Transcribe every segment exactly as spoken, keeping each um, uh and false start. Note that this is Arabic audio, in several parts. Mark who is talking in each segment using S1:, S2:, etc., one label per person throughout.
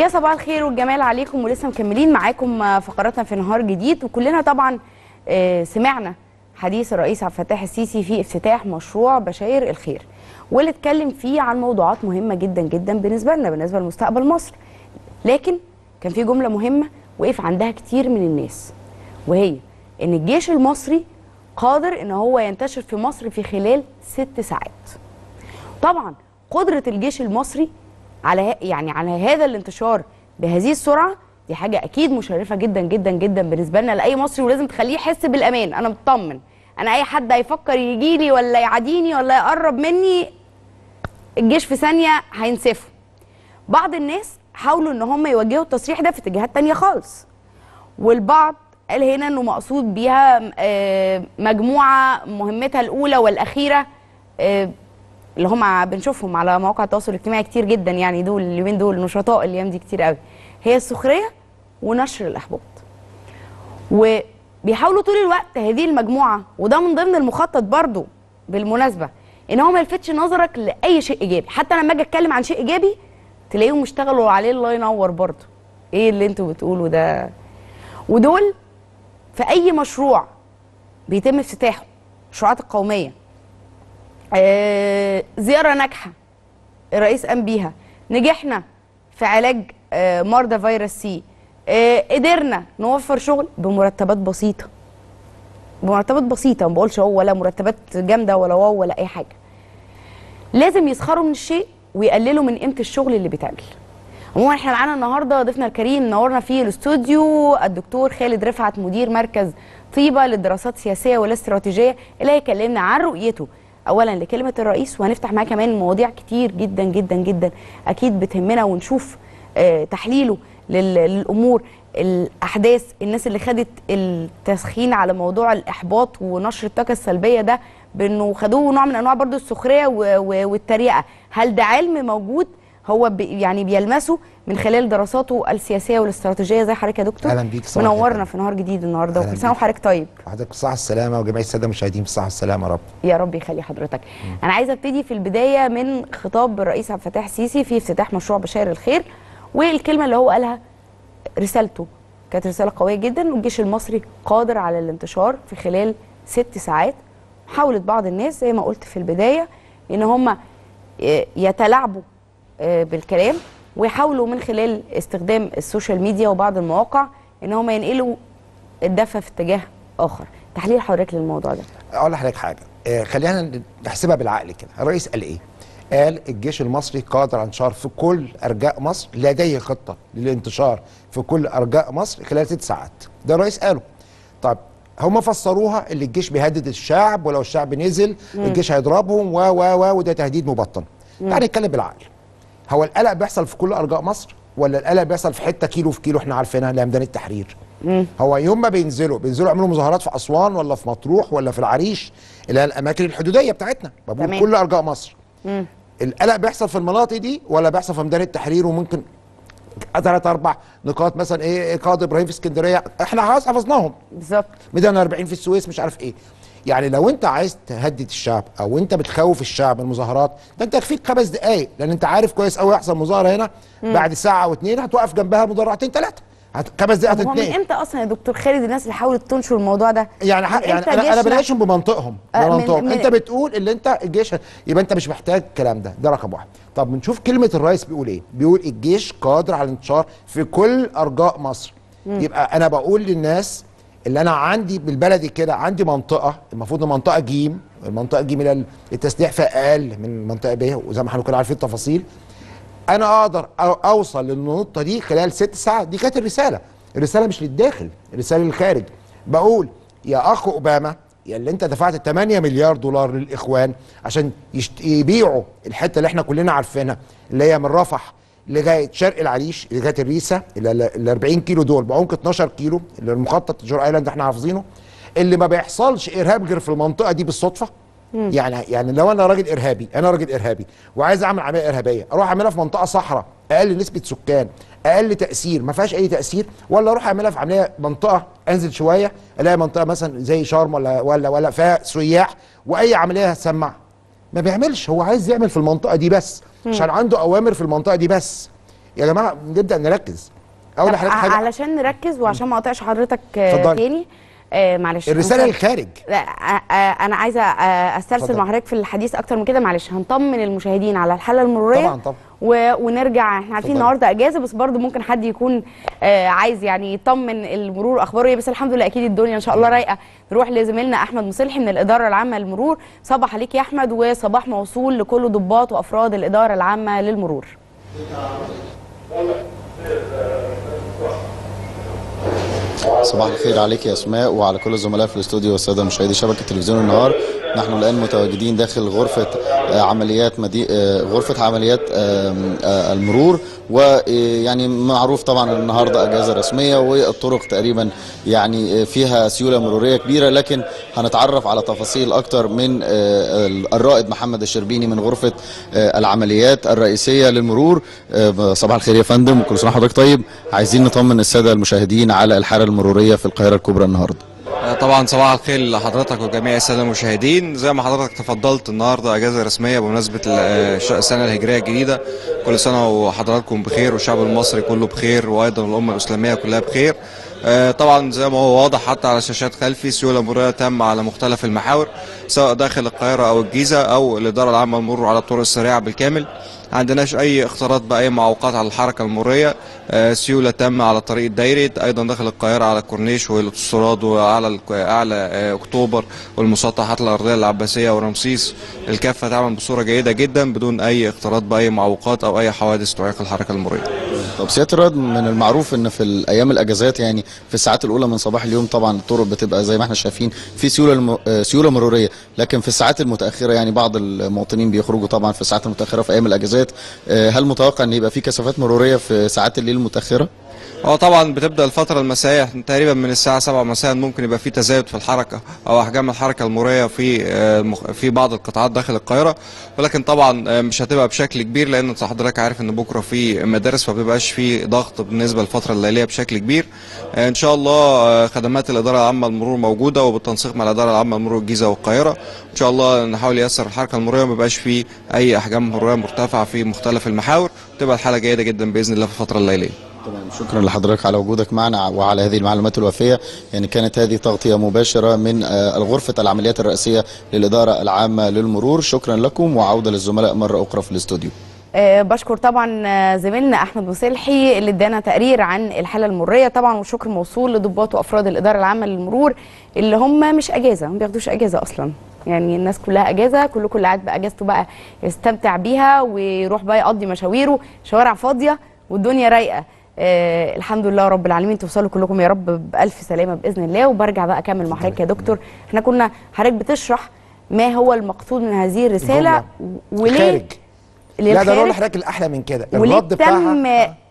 S1: يا صباح الخير والجمال عليكم، ولسه مكملين معاكم فقراتنا في نهار جديد. وكلنا طبعا سمعنا حديث الرئيس عبد الفتاح السيسي في افتتاح مشروع بشاير الخير، واللي اتكلم فيه عن موضوعات مهمه جدا جدا بالنسبه لنا، بالنسبه لمستقبل مصر. لكن كان في جمله مهمه وقف عندها كتير من الناس، وهي ان الجيش المصري قادر ان هو ينتشر في مصر في خلال ست ساعات. طبعا قدره الجيش المصري على يعني على هذا الانتشار بهذه السرعه دي حاجه اكيد مشرفه جدا جدا جدا بالنسبه لنا لاي مصري، ولازم تخليه يحس بالامان. انا مطمن، انا اي حد هيفكر يجي لي ولا يعاديني ولا يقرب مني الجيش في ثانيه هينسفه. بعض الناس حاولوا ان هم يوجهوا التصريح ده في اتجاهات تانية خالص، والبعض قال هنا انه مقصود بيها مجموعه مهمتها الاولى والاخيره اللي هم بنشوفهم على مواقع التواصل الاجتماعي كتير جدا، يعني دول اليومين دول نشطاء الايام دي كتير قوي، هي السخريه ونشر الاحباط. وبيحاولوا طول الوقت هذه المجموعه، وده من ضمن المخطط برضو بالمناسبه، ان هو ما يلفتش نظرك لاي شيء ايجابي. حتى لما اجي اتكلم عن شيء ايجابي تلاقيهم اشتغلوا عليه الله ينور برضو، ايه اللي انتوا بتقولوا ده. ودول في اي مشروع بيتم افتتاحه، المشروعات القوميه، آه زياره ناجحه الرئيس قام بيها، نجحنا في علاج آه مرضى فيروس سي، آه قدرنا نوفر شغل بمرتبات بسيطه، بمرتبات بسيطه، ما بقولش هو ولا مرتبات جامده ولا واو ولا اي حاجه. لازم يسخروا من الشيء ويقللوا من قيمه الشغل اللي بيتعمل. عموما احنا معانا النهارده ضيفنا الكريم نورنا في الاستوديو الدكتور خالد رفعت، مدير مركز طيبه للدراسات السياسيه والاستراتيجيه، اللي هيكلمنا عن رؤيته اولا لكلمه الرئيس، وهنفتح معاه كمان مواضيع كتير جدا جدا جدا اكيد بتهمنا، ونشوف آه تحليله للامور، الاحداث، الناس اللي خدت التسخين على موضوع الاحباط ونشر الطاقه السلبيه ده بانه خدوه نوع من انواع برضو السخريه والتريقه. هل ده علم موجود هو بي يعني بيلمسه من خلال دراساته السياسيه والاستراتيجيه؟ زي حضرتك يا دكتور،
S2: اهلا بيك،
S1: منورنا في نهار جديد النهارده، وكل سنه وحضرتك طيب.
S2: وحضرتك بالصحه السلامه، وجميع الساده المشاهدين بالصحه السلامه يا رب.
S1: يا رب يخلي حضرتك. مم. انا عايزه ابتدي في البدايه من خطاب الرئيس عبد الفتاح السيسي في افتتاح مشروع بشاير الخير، والكلمه اللي هو قالها رسالته كانت رساله قويه جدا، والجيش المصري قادر على الانتشار في خلال ست ساعات. حاولت بعض الناس زي ما قلت في البدايه ان هم يتلاعبوا بالكلام، ويحاولوا من خلال استخدام السوشيال ميديا وبعض المواقع ان هم ينقلوا الدفه في اتجاه اخر. تحليل حضرتك للموضوع ده؟
S2: اقول لحضرتك حاجه، آه خلينا نحسبها بالعقل كده. الرئيس قال ايه؟ قال الجيش المصري قادر على الانتشار في كل ارجاء مصر، لديه خطه للانتشار في كل ارجاء مصر خلال ست ساعات. ده الرئيس قاله. طب هم فسروها اللي الجيش بيهدد الشعب، ولو الشعب نزل مم. الجيش هيضربهم و و و وده تهديد مبطن. تعالى نتكلم بالعقل. هو القلق بيحصل في كل ارجاء مصر، ولا القلق بيحصل في حته كيلو في كيلو احنا عارفينها لميدان التحرير؟ مم. هو يوم ما بينزلوا بينزلوا يعملوا مظاهرات في اسوان ولا في مطروح ولا في العريش، اللي هي الاماكن الحدوديه بتاعتنا، بقول كل ارجاء مصر. مم. القلق بيحصل في المناطق دي ولا بيحصل في ميدان التحرير؟ وممكن ثلاث اربع نقاط مثلا ايه قائد ابراهيم في اسكندريه احنا خلاص حفظناهم
S1: بالظبط،
S2: ميدان أربعين في السويس، مش عارف ايه. يعني لو انت عايز تهدد الشعب او انت بتخوف الشعب من المظاهرات، ده انت يكفيك خمس دقائق، لان انت عارف كويس قوي يحصل مظاهره هنا مم. بعد ساعه او اتنين هتوقف جنبها مدرعتين ثلاثه، خمس دقائق هتتنقل.
S1: هو من امتى اصلا يا دكتور خالد الناس اللي حاولت تنشر الموضوع ده؟
S2: يعني يعني انا انا بناقشهم بمنطقهم بمنطقهم انت بتقول اللي انت الجيش، يبقى انت مش محتاج الكلام ده، ده رقم واحد. طب بنشوف كلمه الرئيس بيقول ايه؟ بيقول الجيش قادر على الانتشار في كل ارجاء مصر. مم. يبقى انا بقول للناس اللي انا عندي بالبلدي كده، عندي منطقه المفروض المنطقه جيم، المنطقه جيم اللي التسليح فيها اقل من المنطقه ب، وزي ما احنا كنا عارفين التفاصيل، انا اقدر اوصل للنقطه دي خلال ست ساعات. دي كانت الرساله. الرساله مش للداخل، الرساله للخارج. بقول يا اخ اوباما، يا اللي انت دفعت ثمانية مليار دولار للاخوان عشان يشت... يبيعوا الحته اللي احنا كلنا عارفينها، اللي هي من رفح لغايه شرق العريش لغايه الريسه، ال أربعين كيلو دول بعمق اتناشر كيلو، اللي المخطط جور ايلاند احنا حافظينه، اللي ما بيحصلش ارهاب غير في المنطقه دي بالصدفه. مم. يعني يعني لو انا راجل ارهابي، انا راجل ارهابي وعايز اعمل عمليه ارهابيه، اروح اعملها في منطقه صحراء اقل نسبه سكان، اقل تاثير، ما فيهاش اي تاثير، ولا اروح اعملها في عمليه منطقه انزل شويه الاقي منطقه مثلا زي شرم ولا ولا ولا فيها سياح واي عمليه هتسمع؟ ما بيعملش. هو عايز يعمل في المنطقه دي بس، عشان عنده اوامر في المنطقه دي بس. يا جماعه نبدا نركز. اول حاجه
S1: علشان نركز وعشان ما اقاطعش حضرتك تاني، آه معلش
S2: الرساله للخارج.
S1: لا آه آه انا عايزه آه استرسل مع حضرتك في الحديث اكتر من كده. معلش هنطمن المشاهدين على الحاله المروريه
S2: طبعا طبعا
S1: و... ونرجع. احنا عارفين النهارده اجازه، بس برضو ممكن حد يكون آه عايز يعني يطمن المرور اخباره ايه. بس الحمد لله اكيد الدنيا ان شاء الله رايقه. نروح لزميلنا احمد مصلحي من الاداره العامه للمرور. صباح عليك يا احمد، وصباح موصول لكل ضباط وافراد الاداره العامه للمرور.
S3: صباح الخير عليك يا اسماء وعلى كل الزملاء في الاستوديو والساده مشاهدي شبكه تلفزيون النهار. نحن الان متواجدين داخل غرفه عمليات مدي... غرفه عمليات المرور، ويعني معروف طبعا النهارده اجازه رسميه والطرق تقريبا يعني فيها سيوله مروريه كبيره، لكن هنتعرف على تفاصيل اكتر من الرائد محمد الشربيني من غرفه العمليات الرئيسيه للمرور. صباح الخير يا فندم وكل سنه وحضرتك طيب. عايزين نطمن الساده المشاهدين على الحاله المروريه في القاهره الكبرى النهارده.
S4: طبعا صباح الخير لحضرتك وجميع الساده المشاهدين. زي ما حضرتك تفضلت النهارده اجازه رسميه بمناسبه السنه الهجريه الجديده. كل سنه وحضراتكم بخير والشعب المصري كله بخير، وايضا الامه الاسلاميه كلها بخير. طبعا زي ما هو واضح حتى على شاشات خلفي سيوله مروريه تامه على مختلف المحاور سواء داخل القاهره او الجيزه او الاداره العامه للمرور على الطرق السريعه بالكامل. ما عندناش اي اختراط باي معوقات على الحركه المروريه. سيوله تامه على الطريق الدائري ايضا داخل القاهره على الكورنيش والاوتوستراد وعلى اعلى اكتوبر والمسطحات الارضيه العباسيه ورمسيس. الكافه تعمل بصوره جيده جدا بدون اي اختراط باي معوقات او اي حوادث تعيق الحركه المروريه.
S3: طب سياده الرائد، من المعروف ان في الايام الاجازات يعني في الساعات الاولى من صباح اليوم طبعا الطرق بتبقى زي ما احنا شايفين في سيوله الم... سيوله مروريه، لكن في الساعات المتاخره يعني بعض المواطنين بيخرجوا طبعا في الساعات المتاخره في ايام الاجازات. هل متوقع ان يبقى في كثافات مروريه في ساعات الليل المتاخره؟
S4: هو طبعا بتبدا الفتره المسائيه تقريبا من الساعه سبعة مساء ممكن يبقى في تزايد في الحركه او احجام الحركه المروريه في في بعض القطاعات داخل القاهره، ولكن طبعا مش هتبقى بشكل كبير لان حضرتك عارف ان بكره في مدارس فما بيبقاش في ضغط بالنسبه للفتره الليليه بشكل كبير. ان شاء الله خدمات الاداره العامه للمرور موجوده وبالتنسيق مع الاداره العامه للمرور الجيزه والقاهره ان شاء الله نحاول نيسر الحركه المروريه وما يبقاش في اي احجام مروريه مرتفعه في مختلف المحاور، وتبقى الحاله جيده جدا باذن الله في الفتره الليليه.
S3: تمام، شكرا لحضرتك على وجودك معنا وعلى هذه المعلومات الوافيه. يعني كانت هذه تغطيه مباشره من غرفه العمليات الرئيسيه للاداره العامه للمرور. شكرا لكم وعوده للزملاء مره اخرى في الاستوديو.
S1: أه بشكر طبعا زميلنا احمد مصلحي اللي ادانا تقرير عن الحاله المروريه طبعا، والشكر موصول لضباط وافراد الاداره العامه للمرور اللي هم مش اجازه، ما بياخدوش اجازه اصلا. يعني الناس كلها اجازه، كلكم اللي قاعد باجازته بقى يستمتع بيها ويروح بقى يقضي مشاويره، شوارع فاضيه والدنيا رايقه. آه الحمد لله رب العالمين. توصلوا كلكم يا رب بألف سلامة بإذن الله. وبرجع بقى أكمل مع حضرتك يا دكتور. احنا كنا حضرتك بتشرح ما هو المقصود من هذه الرسالة وليه
S2: خارج. لا ده انا اقول لحضرتك الاحلى من كده،
S1: الرد بتاعها تم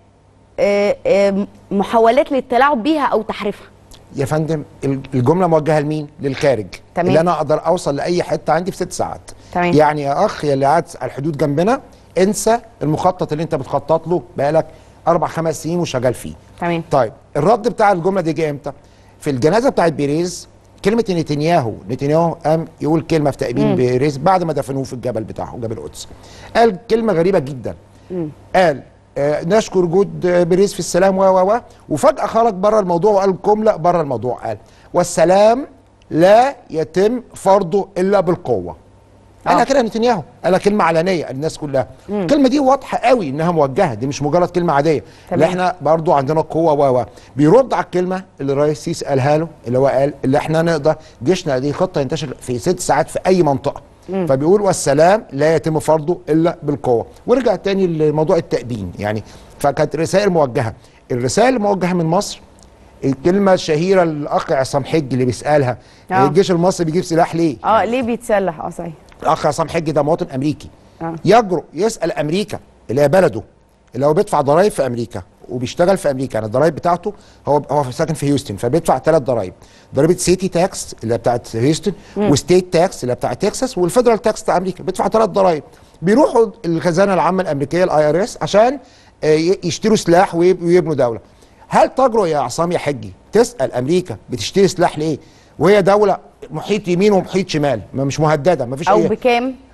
S1: آه آه محاولات للتلاعب بيها او تحريفها.
S2: يا فندم الجمله موجهه لمين؟ للخارج.
S1: تمام.
S2: اللي انا اقدر اوصل لاي حته عندي في ست ساعات.
S1: تمام.
S2: يعني يا اخ يا اللي قاعد على الحدود جنبنا، انسى المخطط اللي انت بتخطط له بقالك اربع خمس سنين وشغال فيه.
S1: تمام.
S2: طيب الرد بتاع الجمله دي جه امتى؟ في الجنازه بتاعت بيريز، كلمه نتنياهو نتنياهو قام يقول كلمه في تأبين بيريز بعد ما دفنوه في الجبل بتاعه جبل القدس. قال كلمه غريبه جدا. مم. قال آه نشكر جهود بيريز في السلام و و و وفجاه خرج بره الموضوع وقال جمله بره الموضوع، قال والسلام لا يتم فرضه الا بالقوه. قالها كده نتنياهو، قالها كلمه علنيه الناس كلها. مم. الكلمه دي واضحه قوي انها موجهه، دي مش مجرد كلمه عاديه. اللي احنا برضو عندنا القوه و و بيرد على الكلمه اللي الرئيس السيسي قالها له، اللي هو قال اللي احنا نقدر جيشنا دي خطه ينتشر في ست ساعات في اي منطقه. مم. فبيقول والسلام لا يتم فرضه الا بالقوه. ورجع تاني لموضوع التأبين يعني. فكانت رسائل موجهه. الرسائل الموجهه من مصر، الكلمه الشهيره الاخ عصام حجي اللي بيسالها أوه. الجيش المصري بيجيب سلاح ليه؟
S1: اه ليه بيتسلح؟ اه صحيح.
S2: الاخ عصام حجي ده مواطن امريكي. آه. يجرؤ يسال امريكا اللي هي بلده، اللي هو بيدفع ضرائب في امريكا وبيشتغل في امريكا، يعني الضرائب بتاعته هو هو ساكن في هيوستن فبيدفع ثلاث ضرائب، ضريبه سيتي تاكس اللي بتاعت هيوستن، وستيت تاكس اللي بتاعت تكساس، والفيدرال تاكس بتاع امريكا، بيدفع ثلاث ضرائب. بيروحوا الخزانه العامه الامريكيه الاي ار اس عشان يشتروا سلاح ويبنوا دوله. هل تجرؤ يا عصام يا حجي تسال امريكا بتشتري سلاح ليه وهي دوله محيط يمين ومحيط شمال، ما مش مهدده، ما فيش
S1: او بكام؟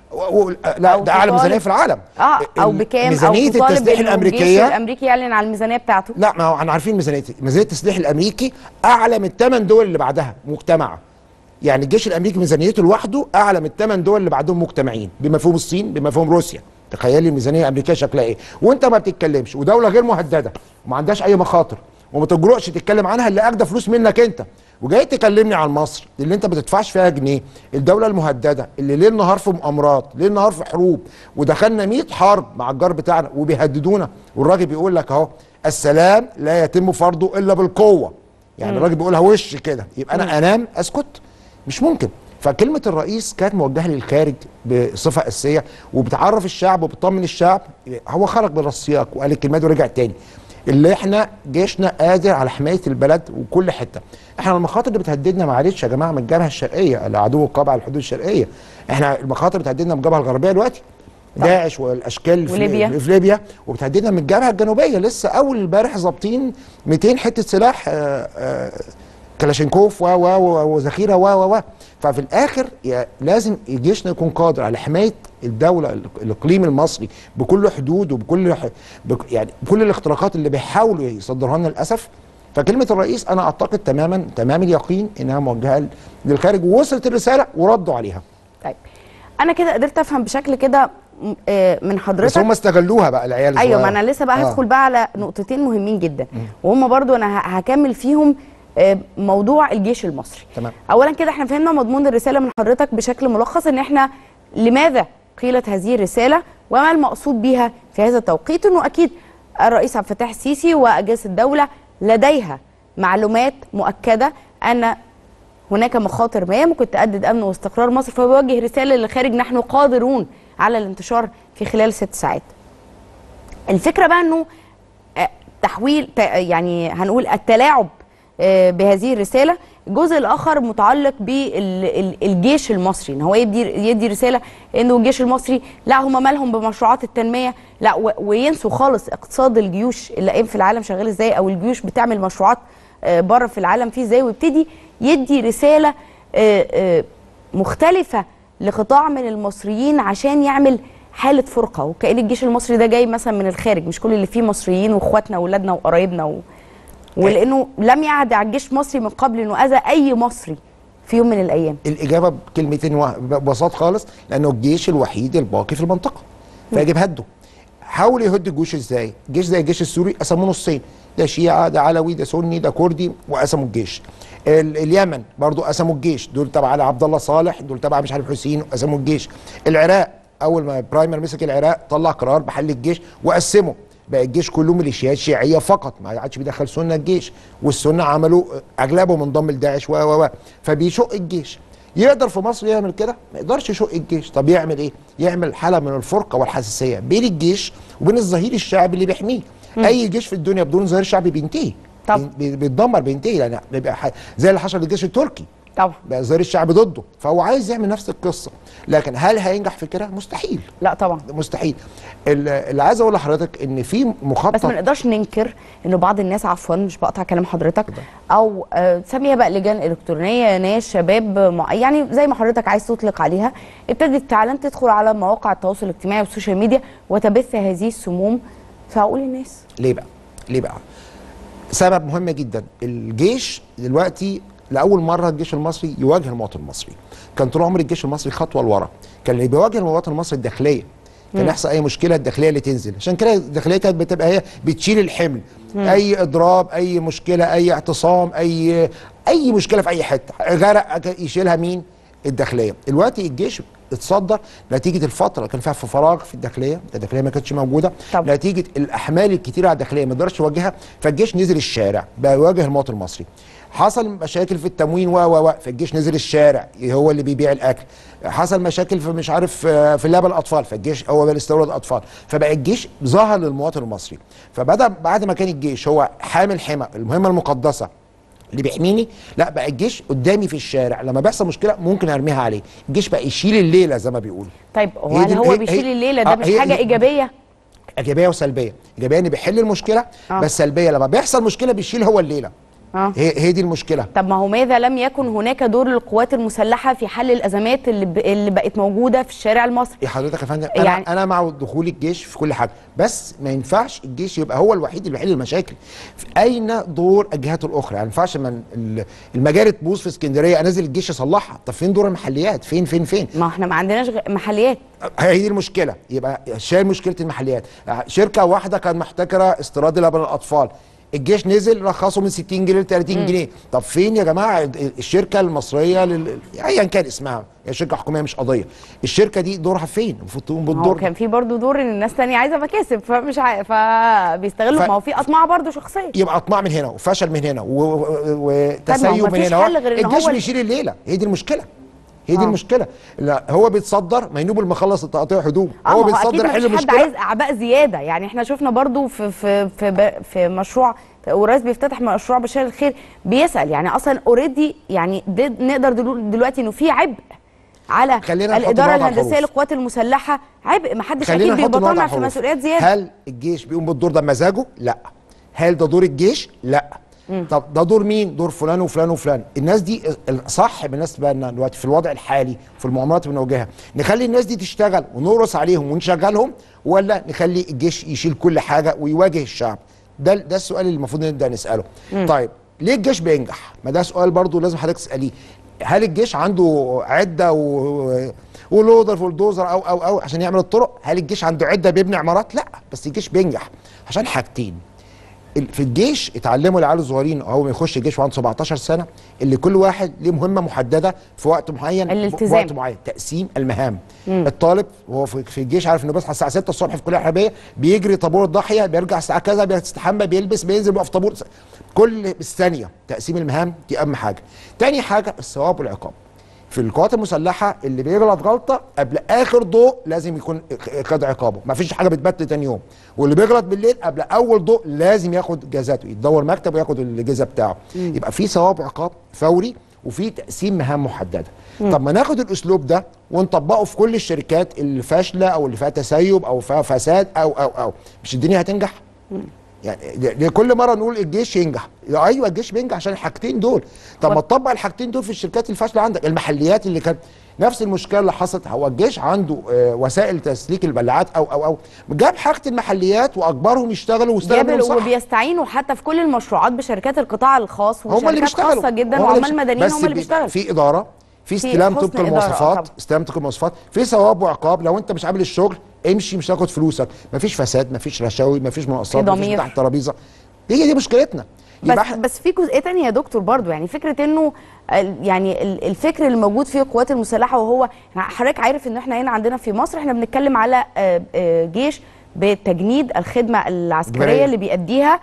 S2: و... لا ده اعلى ميزانيه في العالم.
S1: اه او بكام؟
S2: ميزانيه
S1: أو
S2: التسليح الامريكيه، الجيش
S1: الامريكي يعلن عن الميزانيه بتاعته.
S2: لا ما هو احنا عارفين ميزانيه ميزانيه التسليح الامريكي اعلى من الثمان دول اللي بعدها مجتمعه. يعني الجيش الامريكي ميزانيته لوحده اعلى من الثمان دول اللي بعدهم مجتمعين، بمفهوم الصين، بمفهوم روسيا. تخيلي الميزانيه الامريكيه شكلها ايه، وانت ما بتتكلمش، ودوله غير مهدده وما عندهاش اي مخاطر وما تجرؤش تتكلم عنها اللي اجدى فلوس منك انت، وجاي تكلمني عن مصر اللي انت ما بتدفعش فيها جنيه، الدوله المهدده اللي ليل نهار في مؤامرات، ليل نهار في حروب، ودخلنا مئة حرب مع الجار بتاعنا وبيهددونا، والراجل بيقول لك اهو السلام لا يتم فرضه الا بالقوه. يعني م. الراجل بيقولها وش كده، يبقى انا م. انام اسكت؟ مش ممكن. فكلمه الرئيس كانت موجهه للخارج بصفه اساسيه، وبتعرف الشعب وبتطمن الشعب. هو خرج بره السياق وقال الكلمات ورجع تاني، اللي احنا جيشنا قادر على حمايه البلد وكل حته. احنا المخاطر اللي بتهددنا معلش يا جماعه من الجبهه الشرقيه، العدو القابع على الحدود الشرقيه. احنا المخاطر بتهددنا من الجبهه الغربيه دلوقتي، داعش والاشكال في ليبيا. في ليبيا، وبتهددنا من الجبهه الجنوبيه. لسه اول امبارح ظابطين مئتين حته سلاح آآ آآ كلاشينكوف و و وذخيره و و ففي الاخر لازم جيشنا يكون قادر على حمايه الدوله، الاقليم المصري بكل حدود وبكل بك يعني بكل الاختراقات اللي بيحاولوا يصدروها لنا للاسف. فكلمه الرئيس انا اعتقد تماما تمام اليقين انها موجهه للخارج، ووصلت الرساله وردوا عليها.
S1: طيب انا كده قدرت افهم بشكل كده من حضرتك،
S2: بس هم استغلوها بقى العيال.
S1: ايوه ما انا لسه بقى هدخل آه. بقى على نقطتين مهمين جدا، وهم برضو انا هكمل فيهم موضوع الجيش المصري.
S2: تمام.
S1: اولا كده احنا فهمنا مضمون الرساله من حضرتك بشكل ملخص، ان احنا لماذا قيلت هذه الرساله وما المقصود بها في هذا التوقيت، انه اكيد الرئيس عبد الفتاح السيسي واجهزه الدوله لديها معلومات مؤكده ان هناك مخاطر ما ممكن تهدد امن واستقرار مصر، فبيوجه رساله للخارج نحن قادرون على الانتشار في خلال ست ساعات. الفكره بقى انه تحويل يعني هنقول التلاعب بهذه الرساله. الجزء الاخر متعلق بالجيش المصري، ان هو يدي يدي رساله انه الجيش المصري لا هم مالهم بمشروعات التنميه، لا وينسوا خالص اقتصاد الجيوش اللي قايم في العالم شغال ازاي، او الجيوش بتعمل مشروعات بره في العالم فيه ازاي، ويبتدي يدي رساله مختلفه لقطاع من المصريين عشان يعمل حاله فرقه، وكأن الجيش المصري ده جاي مثلا من الخارج، مش كل اللي فيه مصريين واخواتنا واولادنا وقرايبنا و... ولانه لم يعد على الجيش المصري من قبل انه اذى اي مصري في يوم من الايام.
S2: الاجابه بكلمتين ببساطه خالص، لانه الجيش الوحيد الباقي في المنطقه فيجب هده. حاول يهد الجيوش ازاي؟ الجيش زي الجيش السوري قسموه نصين، ده شيعه ده علوي ده سني ده كردي، وقسموا الجيش. اليمن برضو قسموا الجيش، دول تبع علي عبد الله صالح، دول تبع مش عارف حسين، وقسموا الجيش. العراق اول ما برايمر مسك العراق طلع قرار بحل الجيش وقسمه، بقى الجيش كله ميليشيات شيعيه فقط، ما عادش بيدخل سنه الجيش، والسنه عملوا اغلبهم انضم لداعش و و فبيشق الجيش. يقدر في مصر يعمل كده؟ ما يقدرش يشق الجيش. طب يعمل ايه؟ يعمل حاله من الفرقه والحساسيه بين الجيش وبين الظهير الشعبي اللي بيحميه. اي جيش في الدنيا بدون ظهير شعبي بينتهي، طب بيتدمر بينتهي، لان بيبقى زي اللي حصل للجيش التركي
S1: طبعا
S2: بقى الظهير الشعبي ضده، فهو عايز يعمل نفس القصه. لكن هل هينجح في كده؟ مستحيل.
S1: لا طبعا
S2: مستحيل. اللي عايز اقول لحضرتك ان في مخطط،
S1: بس ما نقدرش ننكر انه بعض الناس، عفوا مش بقطع كلام حضرتك، او آه تسميها بقى لجان الكترونيه، ناس شباب مع يعني زي ما حضرتك عايز تطلق عليها، ابتدت فعلا تدخل على مواقع التواصل الاجتماعي والسوشيال ميديا وتبث هذه السموم في عقول الناس.
S2: ليه بقى؟ ليه بقى؟ سبب مهم جدا. الجيش دلوقتي لاول مره الجيش المصري يواجه المواطن المصري. كان طول عمر الجيش المصري خطوه لورا، كان اللي بيواجه المواطن المصري الداخليه، كان يحصل اي مشكله الداخليه اللي تنزل، عشان كده الداخليه كانت بتبقى هي بتشيل الحمل. مم. اي اضراب، اي مشكله، اي اعتصام، اي اي مشكله في اي حته غرق يشيلها مين؟ الداخليه. دلوقتي الجيش اتصدر نتيجه الفتره كان فيها في فراغ في الداخليه، الداخليه ما كانتش موجوده، طب. نتيجه الاحمال الكتيره على الداخليه ما قدرش يواجهها، فالجيش نزل الشارع بقى يواجه المواطن المصري. حصل مشاكل في التموين و و فالجيش نزل الشارع هو اللي بيبيع الاكل. حصل مشاكل في مش عارف في لعب الاطفال، فالجيش هو اللي استورد الاطفال، فبقى الجيش ظهر للمواطن المصري. فبدا بعد ما كان الجيش هو حامل حمى المهمه المقدسه اللي بيحميني، لا بقى الجيش قدامي في الشارع، لما بيحصل مشكله ممكن ارميها عليه. الجيش بقى يشيل الليله زي ما بيقولوا.
S1: طيب هو هل هو بيشيل الليله ده مش حاجه ايجابيه؟
S2: ايجابيه وسلبيه. ايجابيه ان بيحل المشكله، آه. بس سلبيه لما بيحصل مشكله بيشيل هو الليله،
S1: آه.
S2: هي هي دي المشكله.
S1: طب ما هو ماذا لم يكن هناك دور للقوات المسلحه في حل الازمات اللي, ب... اللي بقت موجوده في الشارع المصري؟
S2: يا حضرتك يا فندم، انا
S1: يعني
S2: انا مع دخول الجيش في كل حاجه، بس ما ينفعش الجيش يبقى هو الوحيد اللي بيحل المشاكل. اين دور الجهات الاخرى؟ يعني ما ينفعش من المجاري تبوظ في اسكندريه انزل الجيش يصلحها. طب فين دور المحليات؟ فين فين فين؟
S1: ما احنا ما عندناش محليات.
S2: هي دي المشكله. يبقى شايل مشكله المحليات. شركه واحده كانت محتكره استيراد لبن الاطفال، الجيش نزل رخصه من ستين جنيه ل تلاتين جنيه. طب فين يا جماعه الشركه المصريه لل... ايا كان اسمها، هي شركه حكوميه مش قضيه، الشركه دي دورها فين؟ المفروض تقوم بالدور.
S1: كان في برضه دور ان الناس تانية عايزه مكاسب فمش عا... فبيستغلوا. ف... ما هو في اطماع برضه شخصيه.
S2: يبقى اطماع من هنا وفشل من هنا وتسيب و... من هنا. الجيش
S1: هو
S2: بيشيل الليله. هي دي المشكله. هي دي
S1: آه.
S2: المشكله. لا هو بيتصدر مينوب المخلص تقطيع هدوم.
S1: آه
S2: هو بيتصدر يحل المشكله.
S1: حد عايز اعباء زياده. يعني احنا شفنا برضو في في في, في مشروع والرئيس بيفتتح مشروع بشار الخير بيسال يعني اصلا اوريدي يعني نقدر دلوقتي انه في عبء على الاداره الهندسيه للقوات المسلحه، عبء ما حدش اكيد بيبطلع في مسؤوليات زياده.
S2: هل الجيش بيقوم بالدور ده بمزاجه؟ لا. هل ده دور الجيش؟ لا. مم. طب ده دور مين؟ دور فلان وفلان وفلان. الناس دي صح بالنسبه لنا دلوقتي في الوضع الحالي في المؤامرات اللي بنواجهها، نخلي الناس دي تشتغل ونورث عليهم ونشغلهم، ولا نخلي الجيش يشيل كل حاجه ويواجه الشعب؟ ده ده السؤال اللي المفروض نبدا نساله. مم. طيب ليه الجيش بينجح؟ ما ده سؤال برضو لازم حضرتك تساليه. هل الجيش عنده عده و... ولودر فولدوزر او او او عشان يعمل الطرق؟ هل الجيش عنده عده بيبني عمارات؟ لا. بس الجيش بينجح عشان حاجتين. في الجيش اتعلموا العيال الصغيرين اول ما يخش الجيش وعنده سبعتاشر سنه اللي كل واحد ليه مهمه محدده في وقت معين.
S1: الالتزام.
S2: في وقت معين، تقسيم المهام. مم. الطالب وهو في الجيش عارف انه بيصحى الساعه ستة الصبح في الكليه الحربيه، بيجري طابور الضاحيه، بيرجع الساعه كذا، بيستحمى، بيلبس، بينزل، بيقف طابور. كل بالثانيه تقسيم المهام دي اهم حاجه. تاني حاجه الثواب والعقاب. في القوات المسلحه اللي بيغلط غلطه قبل اخر ضوء لازم يكون خد عقابه، ما فيش حاجه بتبت تاني يوم. واللي بيغلط بالليل قبل اول ضوء لازم ياخد جزاته، يتدور مكتب وياخد الجزا بتاعه. مم. يبقى في ثواب وعقاب فوري وفي تقسيم مهام محدده. مم. طب ما ناخد الاسلوب ده ونطبقه في كل الشركات الفاشله او اللي فيها تسيب او فيها فساد او او او مش الدنيا هتنجح؟ مم. يعني كل مره نقول الجيش ينجح، ايوه الجيش بينجح عشان الحاجتين دول. طب ما تطبق الحاجتين دول في الشركات الفاشله عندك، المحليات اللي كانت نفس المشكله اللي حصلت. هو الجيش عنده آه وسائل تسليك البلاعات او او او جاب حاجه المحليات واجبرهم يشتغلوا واستخدموا صح،
S1: وبيستعينوا حتى في كل المشروعات بشركات القطاع الخاص وشركات خاصه جدا وعمال مدنيين هم اللي بيشتغلوا.
S2: في اداره، في استلام طبق المواصفات، استلام طبق المواصفات، في ثواب وعقاب. لو انت مش عامل الشغل امشي مش هتاخد فلوسك. مفيش فساد، مفيش رشاوي، مفيش مناقصات، مفيش تحت الترابيزه. هي دي مشكلتنا.
S1: بس بس في جزئيه ثانيه يا دكتور برضو، يعني فكره انه يعني الفكر اللي موجود في القوات المسلحه، وهو حضرتك عارف ان احنا هنا عندنا في مصر احنا بنتكلم على جيش بتجنيد الخدمه العسكريه اللي بيأديها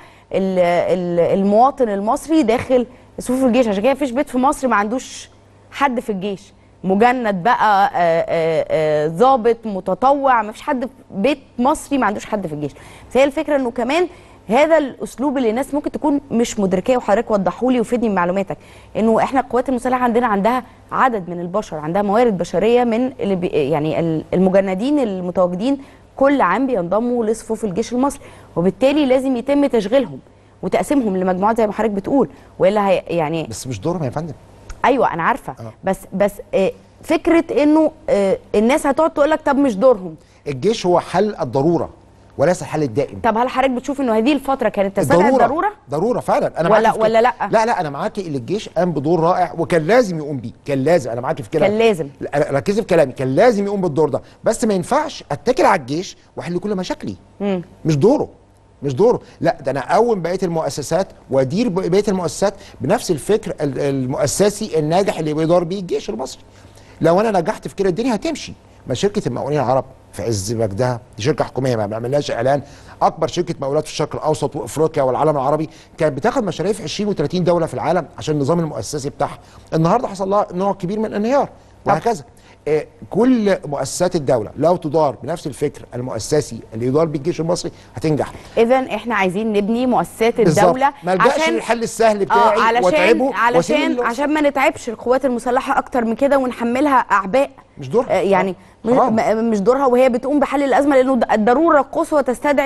S1: المواطن المصري داخل صفوف الجيش. عشان كده مفيش بيت في مصر ما عندوش حد في الجيش، مجند بقى، ضابط، متطوع، ما فيش حد في بيت مصري ما عندوش حد في الجيش. فهي الفكره انه كمان هذا الاسلوب اللي الناس ممكن تكون مش مدركاه، وحضرتك وضحوا لي وفيدني بمعلوماتك، انه احنا القوات المسلحه عندنا عندها عدد من البشر، عندها موارد بشريه من اللي بي يعني المجندين المتواجدين كل عام بينضموا لصفوف الجيش المصري، وبالتالي لازم يتم تشغيلهم وتقسيمهم لمجموعات زي ما حضرتك بتقول، والا هي يعني
S2: بس مش دورهم يا فندم.
S1: ايوه انا عارفه. أه. بس بس آه فكره انه آه الناس هتقعد تقول لك طب مش دورهم.
S2: الجيش هو حل الضروره وليس الحل الدائم.
S1: طب هل حضرتك بتشوف انه هذه الفتره كانت تستدعي الضروره؟
S2: ضروره فعلا. انا
S1: ولا ولا لا؟
S2: لا لا انا معاكي اللي الجيش قام بدور رائع وكان لازم يقوم بيه، كان لازم. انا معاكي في كلامي،
S1: كان لازم.
S2: ركزي في كلامي، كان لازم يقوم بالدور ده، بس ما ينفعش اتكل على الجيش واحل كل مشاكلي. مم. مش دوره، مش دوره. لا ده انا اقوم بقيه المؤسسات وادير بقيه المؤسسات بنفس الفكر المؤسسي الناجح اللي بيدار بيه الجيش المصري. لو انا نجحت في كده الدنيا هتمشي. ما شركه المقاولين العرب في عز مجدها دي شركه حكوميه ما بنعملهاش اعلان، اكبر شركه مقاولات في الشرق الاوسط وافريقيا والعالم العربي، كانت بتاخد مشاريع في عشرين وتلاتين دوله في العالم عشان النظام المؤسسي بتاعها. النهارده حصل لها نوع كبير من الانهيار وهكذا. آه كل مؤسسات الدوله لو تدار بنفس الفكر المؤسسي اللي يدار بالجيش المصري هتنجح.
S1: اذا احنا عايزين نبني مؤسسات الدوله
S2: ما الجاش للحل السهل بتاعي
S1: آه علشان
S2: واتعبه
S1: علشان عشان ما نتعبش القوات المسلحه اكتر من كده ونحملها اعباء
S2: مش دورها.
S1: آه يعني آه. مش دورها وهي بتقوم بحل الازمه، لانه الضروره القصوى تستدعي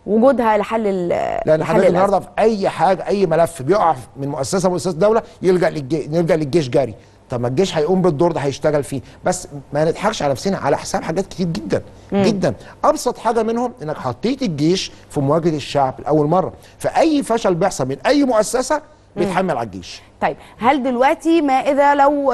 S1: وجودها لحل
S2: لان حضرتك النهارده في اي حاجه اي ملف بيقع من مؤسسه مؤسسه دوله يلجا للجيش، نلجا للجيش جاري. طب ما الجيش هيقوم بالدور ده، هيشتغل فيه، بس ما نضحكش على نفسنا على حساب حاجات كتير جدا مم. جدا. ابسط حاجه منهم انك حطيت الجيش في مواجهه الشعب لاول مره، فاي فشل بيحصل من اي مؤسسه بيتحمل على الجيش.
S1: طيب هل دلوقتي ما اذا لو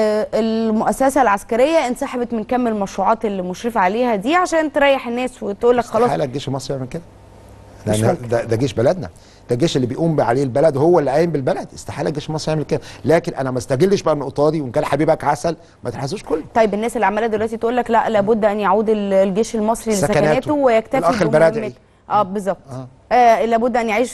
S1: المؤسسه العسكريه انسحبت من كم المشروعات اللي مشرفه عليها دي عشان تريح الناس وتقول لك خلاص؟
S2: استحاله الجيش المصري يعمل كده، لان ده, ده جيش بلدنا، ده الجيش اللي بيقوم عليه البلد، هو اللي قايم بالبلد. استحاله الجيش المصري يعمل كده، لكن انا ما استجلش بقى النقطه دي، وان كان حبيبك عسل ما تنحسوش كله.
S1: طيب الناس اللي عماله دلوقتي تقول لك لا لابد ان يعود الجيش المصري لسكناته ويكتفي
S2: الاخ البرادعي
S1: اه بالظبط آه. آه لابد ان يعيش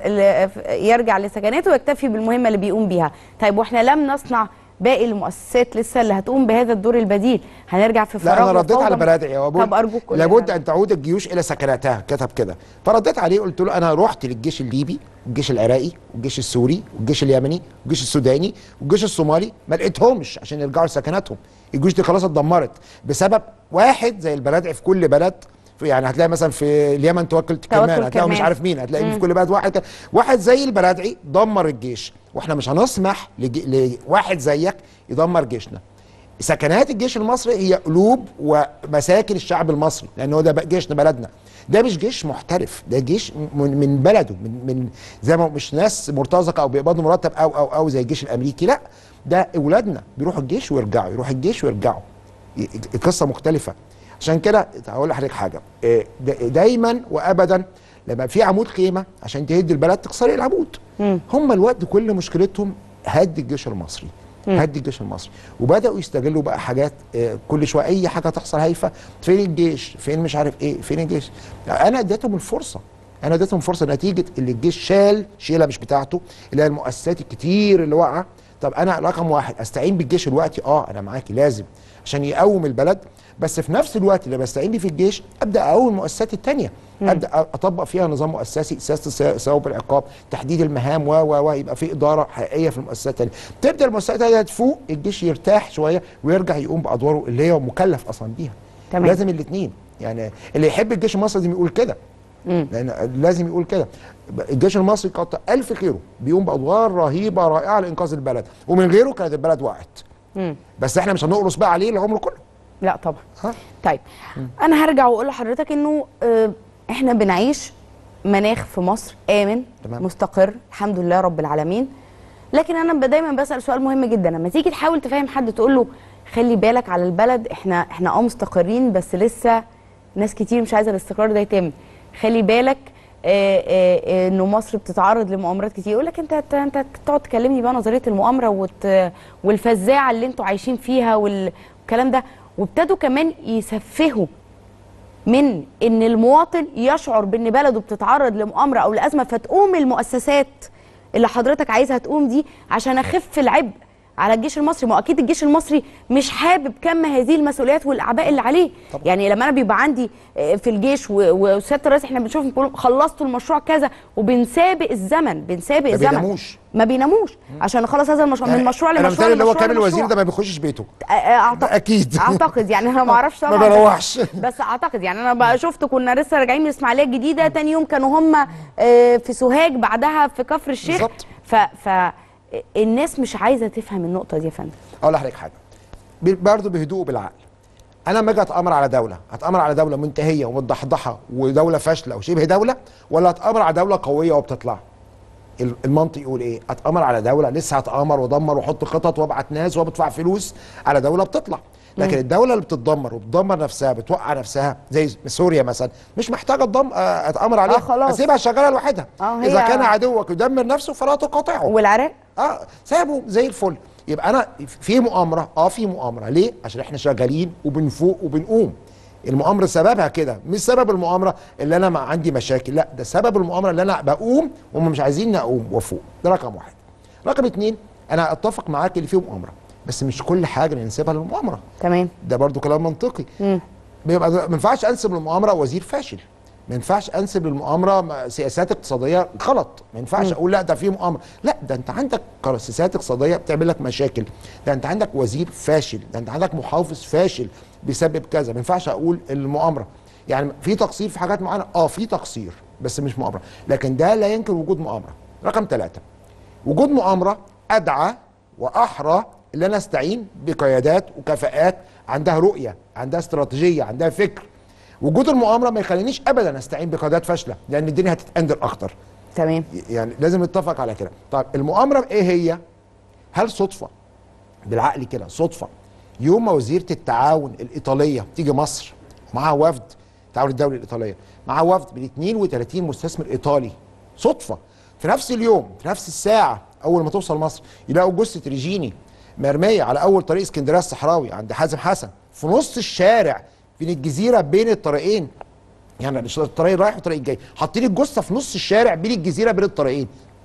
S1: يرجع لسكناته ويكتفي بالمهمه اللي بيقوم بيها. طيب واحنا لم نصنع باقي المؤسسات لسه اللي هتقوم بهذا الدور البديل، هنرجع في فراغ.
S2: لا انا رديت على برادعي يا ابو،
S1: طب ارجوك
S2: لابد ان تعود الجيوش الى سكناتها، كتب كده. فرديت عليه قلت له انا رحت للجيش الليبي والجيش العراقي والجيش السوري والجيش اليمني والجيش السوداني والجيش الصومالي، ما لقيتهمش عشان يرجعوا لسكناتهم. الجيوش دي خلاص اتدمرت بسبب واحد زي البرادعي في كل بلد. يعني هتلاقي مثلا في اليمن توكل كمان، هتلاقي مش عارف مين، هتلاقي مم. في كل بلد واحد واحد زي البرادعي دمر الجيش، واحنا مش هنسمح لواحد زيك يدمر جيشنا. سكنات الجيش المصري هي قلوب ومساكن الشعب المصري، لان هو ده جيشنا بلدنا. ده مش جيش محترف، ده جيش من بلده، من من زي ما مش ناس مرتزقه او بيقبضوا مرتب او او او زي الجيش الامريكي، لا ده اولادنا بيروحوا الجيش ويرجعوا، يروحوا الجيش ويرجعوا. القصه مختلفه. عشان كده هقول لحضرتك حاجه، دايما وابدا لما في عمود خيمه عشان تهد البلد تكسري العمود. مم. هم الوقت كل مشكلتهم هد الجيش المصري، مم. هد الجيش المصري، وبداوا يستغلوا بقى حاجات كل شويه اي حاجه تحصل هايفه، فين الجيش؟ فين مش عارف ايه؟ فين الجيش؟ انا اديتهم الفرصه، انا اديتهم فرصه نتيجه اللي الجيش شال شيله مش بتاعته، اللي هي المؤسسات الكتير اللي واقعه. طب انا رقم واحد استعين بالجيش دلوقتي، اه انا معاكي لازم عشان يقوم البلد، بس في نفس الوقت اللي بستعين بيه في الجيش ابدا اقوم المؤسسات الثانيه، ابدا اطبق فيها نظام مؤسسي، سياسه الثواب والعقاب، تحديد المهام و و و يبقى في اداره حقيقيه في المؤسسات الثانيه. تبدا المؤسسات الثانيه تفوق، الجيش يرتاح شويه ويرجع يقوم بادواره اللي هو مكلف اصلا بيها. تمام. لازم الاثنين، يعني اللي يحب الجيش المصري لازم يقول كده، لان لازم يقول كده. الجيش المصري كتر الف خيره بيقوم بادوار رهيبه رائعه لانقاذ البلد، ومن غيره كانت البلد وقعت. مم. بس احنا مش هنقرص بقى عليه العمر كله.
S1: لا طبعا. ها؟ طيب مم. انا هرجع واقول لحضرتك انه اه احنا بنعيش مناخ في مصر امن تمام. مستقر الحمد لله رب العالمين، لكن انا دايما بسال سؤال مهم جدا، لما تيجي تحاول تفهم حد تقول له خلي بالك على البلد، احنا احنا اه مستقرين بس لسه ناس كتير مش عايزه الاستقرار ده يتم، خلي بالك آه آه انه مصر بتتعرض لمؤامرات كتير، يقول لك انت انت تقعد تكلمني بقى نظريه المؤامره والفزاعه اللي انتوا عايشين فيها والكلام ده. وابتدوا كمان يسفهوا من ان المواطن يشعر بان بلده بتتعرض لمؤامره او لازمه، فتقوم المؤسسات اللي حضرتك عايزها تقوم دي عشان اخف العبء على الجيش المصري. ما اكيد الجيش المصري مش حابب كم هذه المسؤوليات والاعباء اللي عليه طبعا. يعني لما انا بيبقى عندي في الجيش وسياده الرئيس احنا بنشوف خلصتوا المشروع كذا وبنسابق الزمن، بنسابق الزمن، ما
S2: بيناموش
S1: ما بيناموش عشان نخلص هذا المشروع، يعني من مشروع لمشروع.
S2: انا اللي هو كامل الوزير ده ما بيخشش بيته
S1: اعتقد
S2: اكيد
S1: اعتقد يعني انا ما اعرفش طبعا
S2: ما بروحش
S1: بس اعتقد يعني انا بقى شفت كنا لسه راجعين من الاسماعيليه الجديده، تاني يوم كانوا هم في سوهاج، بعدها في كفر الشيخ بالظبط. ف ف الناس مش عايزه تفهم النقطه دي يا فندم.
S2: اقول لحضرتك حاجه برضه بهدوء وبالعقل. انا لما اجي اتامر على دوله، اتامر على دوله منتهيه ومتضحضحه ودوله فاشله وشبه دوله، ولا اتامر على دوله قويه وبتطلع؟ المنطق يقول ايه؟ اتامر على دوله لسه هتامر وادمر واحط خطط وابعت ناس وبدفع فلوس على دوله بتطلع، لكن مم. الدوله اللي بتتدمر وبتدمر نفسها بتوقع نفسها زي سوريا مثلا، مش محتاجه تضم اتامر عليها،
S1: خلاص
S2: اسيبها شغاله لوحدها. اذا كان عدوك يدمر نفسه فلا تقاطعه.
S1: والعراق
S2: اه سابه زي الفل. يبقى انا في مؤامره، اه في مؤامره، ليه؟ عشان احنا شغالين وبنفوق وبنقوم. المؤامره سببها كده، مش سبب المؤامره اللي انا مع عندي مشاكل، لا ده سبب المؤامره اللي انا بقوم وهم مش عايزين اقوم وافوق. ده رقم واحد. رقم اتنين، انا اتفق معاك اللي فيه مؤامره، بس مش كل حاجه ننسبها للمؤامره.
S1: تمام.
S2: ده برضو كلام منطقي. امم ما ينفعش انسب للمؤامره وزير فاشل، ما ينفعش انسب للمؤامره سياسات اقتصاديه غلط، ما ينفعش مم. اقول لا ده في مؤامره، لا ده انت عندك سياسات اقتصاديه بتعمل لك مشاكل، ده انت عندك وزير فاشل، ده انت عندك محافظ فاشل بسبب كذا، ما ينفعش اقول المؤامره. يعني في تقصير في حاجات معينه، اه في تقصير بس مش مؤامره، لكن ده لا ينكر وجود مؤامره. رقم ثلاثه، وجود مؤامره ادعى واحرى اللي انا استعين بقيادات وكفاءات عندها رؤيه، عندها استراتيجيه، عندها فكر. وجود المؤامره ما يخلينيش ابدا استعين بقيادات فاشله، لان الدنيا هتتأندر اكتر.
S1: تمام.
S2: يعني لازم نتفق على كده. طيب المؤامره ايه هي؟ هل صدفه بالعقل كده صدفه يوم ما وزيره التعاون الايطاليه تيجي مصر معاها وفد التعاون الدولي الايطاليه معاها وفد من اثنين وثلاثين مستثمر ايطالي، صدفه في نفس اليوم في نفس الساعه اول ما توصل مصر يلاقوا جثه ريجيني مرميه على اول طريق اسكندريه الصحراوي عند حازم حسن في نص الشارع بين الجزيره بين الطريقين، يعني الطريق رايح والطريق الجاي، حاطين الجثه في نص الشارع بين الجزيره بين الطريقين.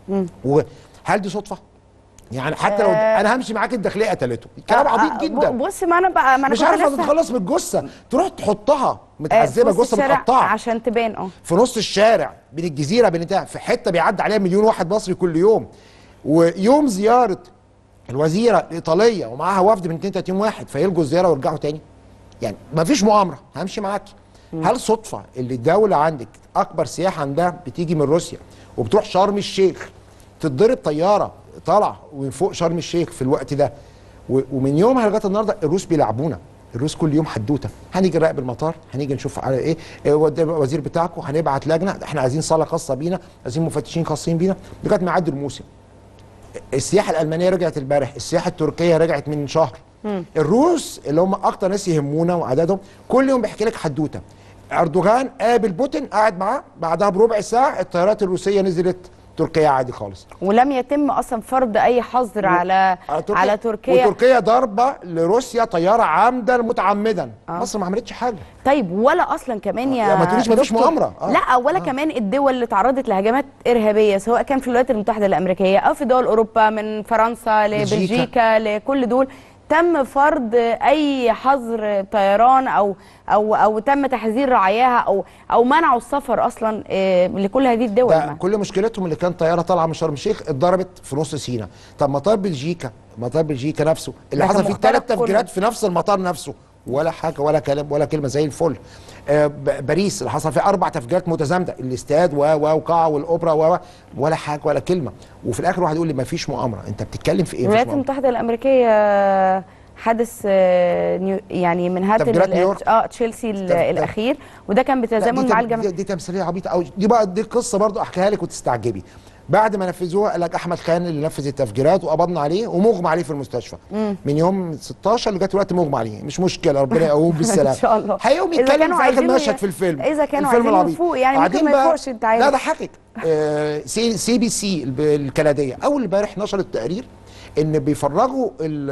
S2: وهل دي صدفه؟ يعني حتى لو
S1: آه
S2: انا همشي معاك الداخليه قتلته، كلام
S1: آه
S2: عبيط
S1: آه
S2: جدا.
S1: بص ما انا بقى ما انا
S2: مش عارفه تتخلص من الجثه، تروح تحطها متعذبه،
S1: آه
S2: جثه متقطعه
S1: عشان تبان اه
S2: في نص الشارع بين الجزيره بين بتاع في حته بيعدي عليها مليون واحد مصري كل يوم. ويوم زياره الوزيره الايطاليه ومعاها وفد من اثنين وثلاثين واحد فيلغوا الزياره ويرجعوا تاني. يعني ما فيش مؤامره، همشي معاكي. هل صدفه اللي الدوله عندك اكبر سياحه عندها بتيجي من روسيا وبتروح شرم الشيخ تتضرب طياره طالعه من فوق شرم الشيخ في الوقت ده، ومن يومها لغايه النهارده الروس بيلعبونا، الروس كل يوم حدوته، هنيجي نراقب المطار، هنيجي نشوف على ايه الوزير بتاعكم، هنبعت لجنه، احنا عايزين صاله خاصه بينا، عايزين مفتشين خاصين بينا، لغايه ما يعدي الموسم. السياحه الالمانيه رجعت امبارح، السياحه التركيه رجعت من شهر. مم. الروس اللي هم اكتر ناس يهمونا وعددهم كل يوم بيحكي لك حدوته. اردوغان قابل بوتين قاعد معاه، بعدها بربع ساعه الطيارات الروسيه نزلت تركيا عادي خالص،
S1: ولم يتم اصلا فرض اي حظر على على تركيا, على تركيا.
S2: وتركيا ضربه لروسيا طياره عامدا متعمدا. آه. مصر ما عملتش حاجه.
S1: طيب ولا اصلا كمان يا
S2: آه. ما تقوليش ما فيش مؤامره.
S1: آه. لا ولا آه. كمان الدول اللي تعرضت لهجمات ارهابيه سواء كان في الولايات المتحده الامريكيه او في دول اوروبا من فرنسا لبلجيكا لكل دول تم فرض اي حظر طيران او او او تم تحذير رعاياها او او منعوا السفر اصلا لكل هذه الدول.
S2: ده كل مشكلتهم اللي كان طياره طالعه من شرم الشيخ اتضربت في نص سيناء. طب مطار بلجيكا مطار بلجيكا نفسه اللي حصل فيه ثلاث تفجيرات في نفس المطار نفسه، ولا حاجه ولا كلام ولا كلمه زي الفل. آه باريس اللي حصل فيه اربع تفجيرات متزامنه، الاستاد و و وقاعه والاوبرا و ولا حاجه ولا كلمه. وفي الاخر واحد يقول لي ما فيش مؤامره، انت بتتكلم في ايه؟
S1: الولايات المتحده الامريكيه حدث يعني من هات اه تشيلسي الاخير، وده كان بتزامن مع الجماعه.
S2: دي تمثيليه عبيطه قوي دي بقى، دي قصه برضو احكيها لك وتستعجبي. بعد ما نفذوها قال لك احمد خان اللي نفذ التفجيرات وقبضنا عليه ومغمى عليه في المستشفى. مم. من يوم ستاشر لغايه دلوقتي مغمى عليه، مش مشكله ربنا يقوم بالسلامه ان شاء الله. هيقوم يتكلم في اخر مشهد في الفيلم،
S1: اذا كانوا عايزين يفوق يعني ممكن ما يفوقش. انت عارف
S2: لا ده حقك. آه سي, سي بي سي الكنديه اول امبارح نشرت تقرير ان بيفرغوا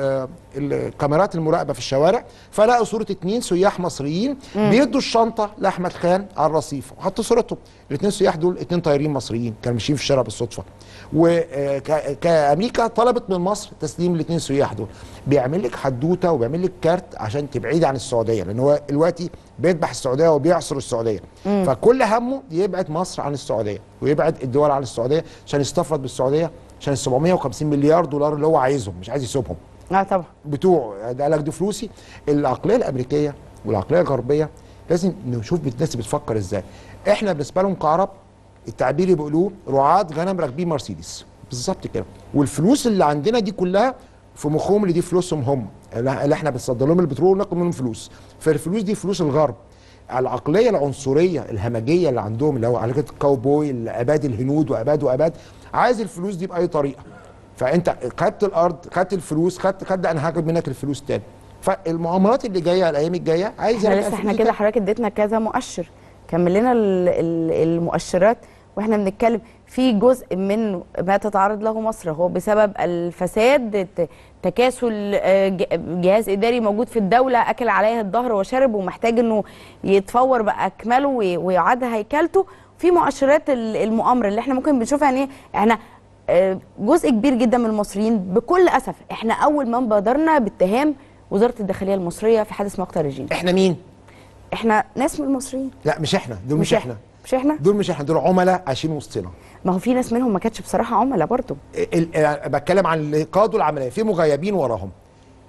S2: الكاميرات المراقبه في الشوارع، فلقوا صوره اتنين سياح مصريين مم. بيدوا الشنطه لاحمد خان على الرصيف، وحطوا صورتهم. الاثنين سياح دول اتنين طيارين مصريين كانوا ماشيين في الشارع بالصدفه، وكامريكا طلبت من مصر تسليم الاثنين سياح دول. بيعمل لك حدوته وبيعمل لك كارت عشان تبعدي عن السعوديه، لان هو دلوقتي بيذبح السعوديه وبيعصر السعوديه. مم. فكل همه يبعد مصر عن السعوديه ويبعد الدول عن السعوديه عشان يستفرد بالسعوديه عشان ال سبعمية وخمسين مليار دولار اللي هو عايزهم، مش عايز يسيبهم.
S1: اه طبعا
S2: بتوعه. ده قال لك دي فلوسي. العقليه الامريكيه والعقليه الغربيه لازم نشوف الناس بتفكر ازاي. احنا بالنسبه لهم كعرب التعبير اللي بيقولوه رعاة غنم راكبين مرسيدس بالظبط كده، والفلوس اللي عندنا دي كلها في مخهم اللي دي فلوسهم هم، اللي احنا بنصدر لهم البترول وناخد منهم فلوس، فالفلوس دي فلوس الغرب. العقليه العنصريه الهمجيه اللي عندهم اللي هو عقليه الكاوبوي اللي اباد الهنود واباد واباد، عايز الفلوس دي باي طريقه. فانت خدت الارض خدت الفلوس خدت خدت انا هاخد منك الفلوس تاني. فالمؤامرات اللي جايه الايام الجايه عايز
S1: احنا لسه احنا كده حضرتك اديتنا كذا مؤشر، كمل لنا المؤشرات واحنا بنتكلم في جزء من ما تتعرض له مصر هو بسبب الفساد، تكاسل جهاز اداري موجود في الدوله اكل عليه الظهر وشرب ومحتاج انه يتفور باكمله ويعاد هيكلته. في مؤشرات المؤامره اللي احنا ممكن بنشوفها يعني احنا جزء كبير جدا من المصريين بكل اسف احنا اول من بادرنا باتهام وزاره الداخليه المصريه في حادث مقتل ريجين.
S2: احنا مين؟
S1: احنا ناس من المصريين.
S2: لا مش احنا، دول مش, مش احنا.
S1: مش احنا؟
S2: دول مش احنا، دول عملاء عايشين وسطنا.
S1: ما هو في ناس منهم ما كانتش بصراحه عملاء برضه.
S2: بتكلم عن اللي قادوا العمليه، في مغيبين وراهم.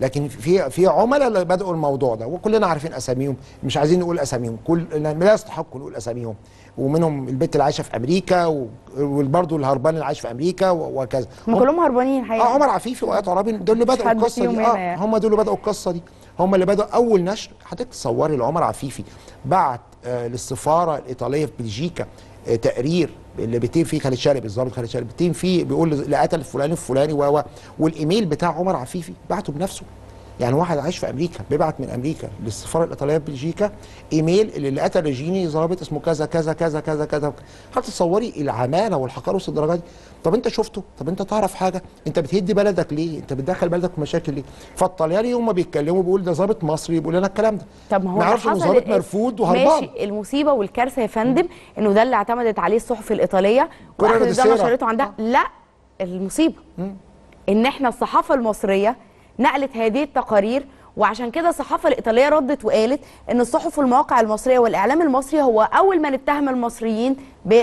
S2: لكن في في عملاء اللي بدأوا الموضوع ده وكلنا عارفين اساميهم، مش عايزين نقول اساميهم، كل لا يستحقوا نقول اساميهم، ومنهم البنت اللي عايشه في امريكا وبرضه الهربان اللي عايش في امريكا وكذا.
S1: هم كلهم هربانين حقيقة.
S2: اه عمر عفيفي وآيات عرابي دول اللي بدأوا القصه دي. اه يعني. هم دول اللي بدأوا القصه دي، هم اللي بدأوا اول نشر. حضرتك تصوري لعمر عفيفي بعت آه للسفاره الايطاليه في بلجيكا آه تقرير اللي بيتم فيه خالد شارب، الضابط خالد شارب بيتم فيه بيقول اللي قتل الفلاني الفلاني و والايميل بتاع عمر عفيفي بعته بنفسه. يعني واحد عايش في امريكا بيبعت من امريكا للسفاره الايطاليه في بلجيكا ايميل اللي, اللي قتل ريجيني ضابط اسمه كذا كذا كذا كذا كذا. هتصوري العماله والحقاره وصل الدرجه دي؟ طب انت شفته؟ طب انت تعرف حاجه؟ انت بتهدي بلدك ليه؟ انت بتدخل بلدك في مشاكل ليه؟ فالطلياني هم بيتكلموا بيقول ده ضابط مصري بيقول لنا الكلام ده.
S1: طب ما هو
S2: ما يعرفش انه ضابط مرفوض وهربان.
S1: ماشي، المصيبه والكارثه يا فندم انه ده اللي اعتمدت عليه الصحف الايطاليه واخدت ده نشرته عندها. لا، المصيبه مم. ان احنا الصحافه المصريه نقلت هذه التقارير، وعشان كده الصحافه الايطاليه ردت وقالت ان الصحف والمواقع المصريه والاعلام المصري هو اول من اتهم المصريين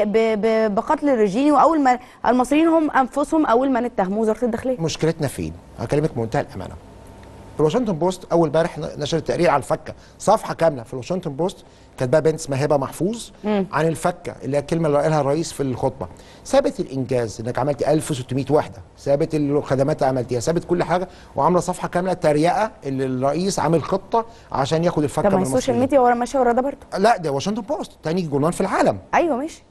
S1: بقتل الرجيني، واول ما المصريين هم انفسهم اول من اتهموا وزاره الداخليه.
S2: مشكلتنا فين؟ هكلمك بمنتهى الامانه. الواشنطن بوست اول امبارح نشرت تقرير على الفكه، صفحه كامله في الواشنطن بوست كاتباها بنت اسمها هبه محفوظ مم. عن الفكه اللي هي الكلمه اللي قالها الرئيس في الخطبه. سابت الانجاز انك عملتي ألف وستمية وحده، سابت الخدمات اللي عملتيها، سابت كل حاجه وعامله صفحه كامله تريقه اللي الرئيس عامل خطه عشان ياخد الفكه من المصريين.
S1: طب السوشيال ميديا ورا ماشيه ورا ده برضه؟
S2: لا ده واشنطن بوست تاني جورنال في العالم.
S1: ايوه ماشي.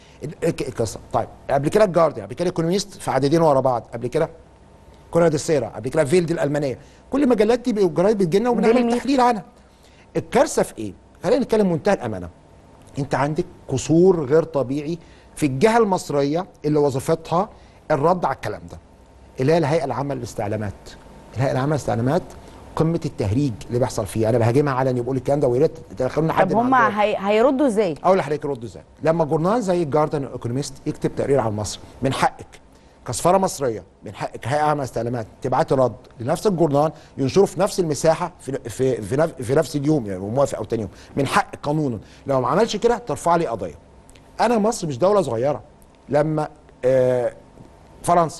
S2: القصه طيب قبل كده الجارديان، قبل كده ايكونوميست في عددين ورا بعض، قبل كده كوريا دي سيرا، قبل كده فيلد الالمانيه، كل المجلات دي والجرايد بتجي لنا وبنعمل تحليل عنها. الكارثه في ايه؟ خلينا نتكلم منتهى الامانه. انت عندك قصور غير طبيعي في الجهه المصريه اللي وظيفتها الرد على الكلام ده، اللي هي الهيئه العامه للاستعلامات. الهيئه العامه للاستعلامات قمه التهريج اللي بيحصل فيها، انا بهاجمها علني وبقول الكلام ده ويا ريت تدخلونا حد.
S1: طب هم هي... هيردوا ازاي؟
S2: اقول لحضرتك يردوا ازاي. لما جورنال زي الجارديان ايكونوميست يكتب تقرير عن مصر، من حقك كسفاره مصريه، من حقك هيئه عامه للاستعلامات تبعتي رد لنفس الجورنال ينشره في نفس المساحه في في في, نف في نفس اليوم، يعني موافق او تاني يوم، من حق قانونا. لو ما عملش كده ترفع لي قضيه. انا مصر مش دوله صغيره. لما آه فرنسا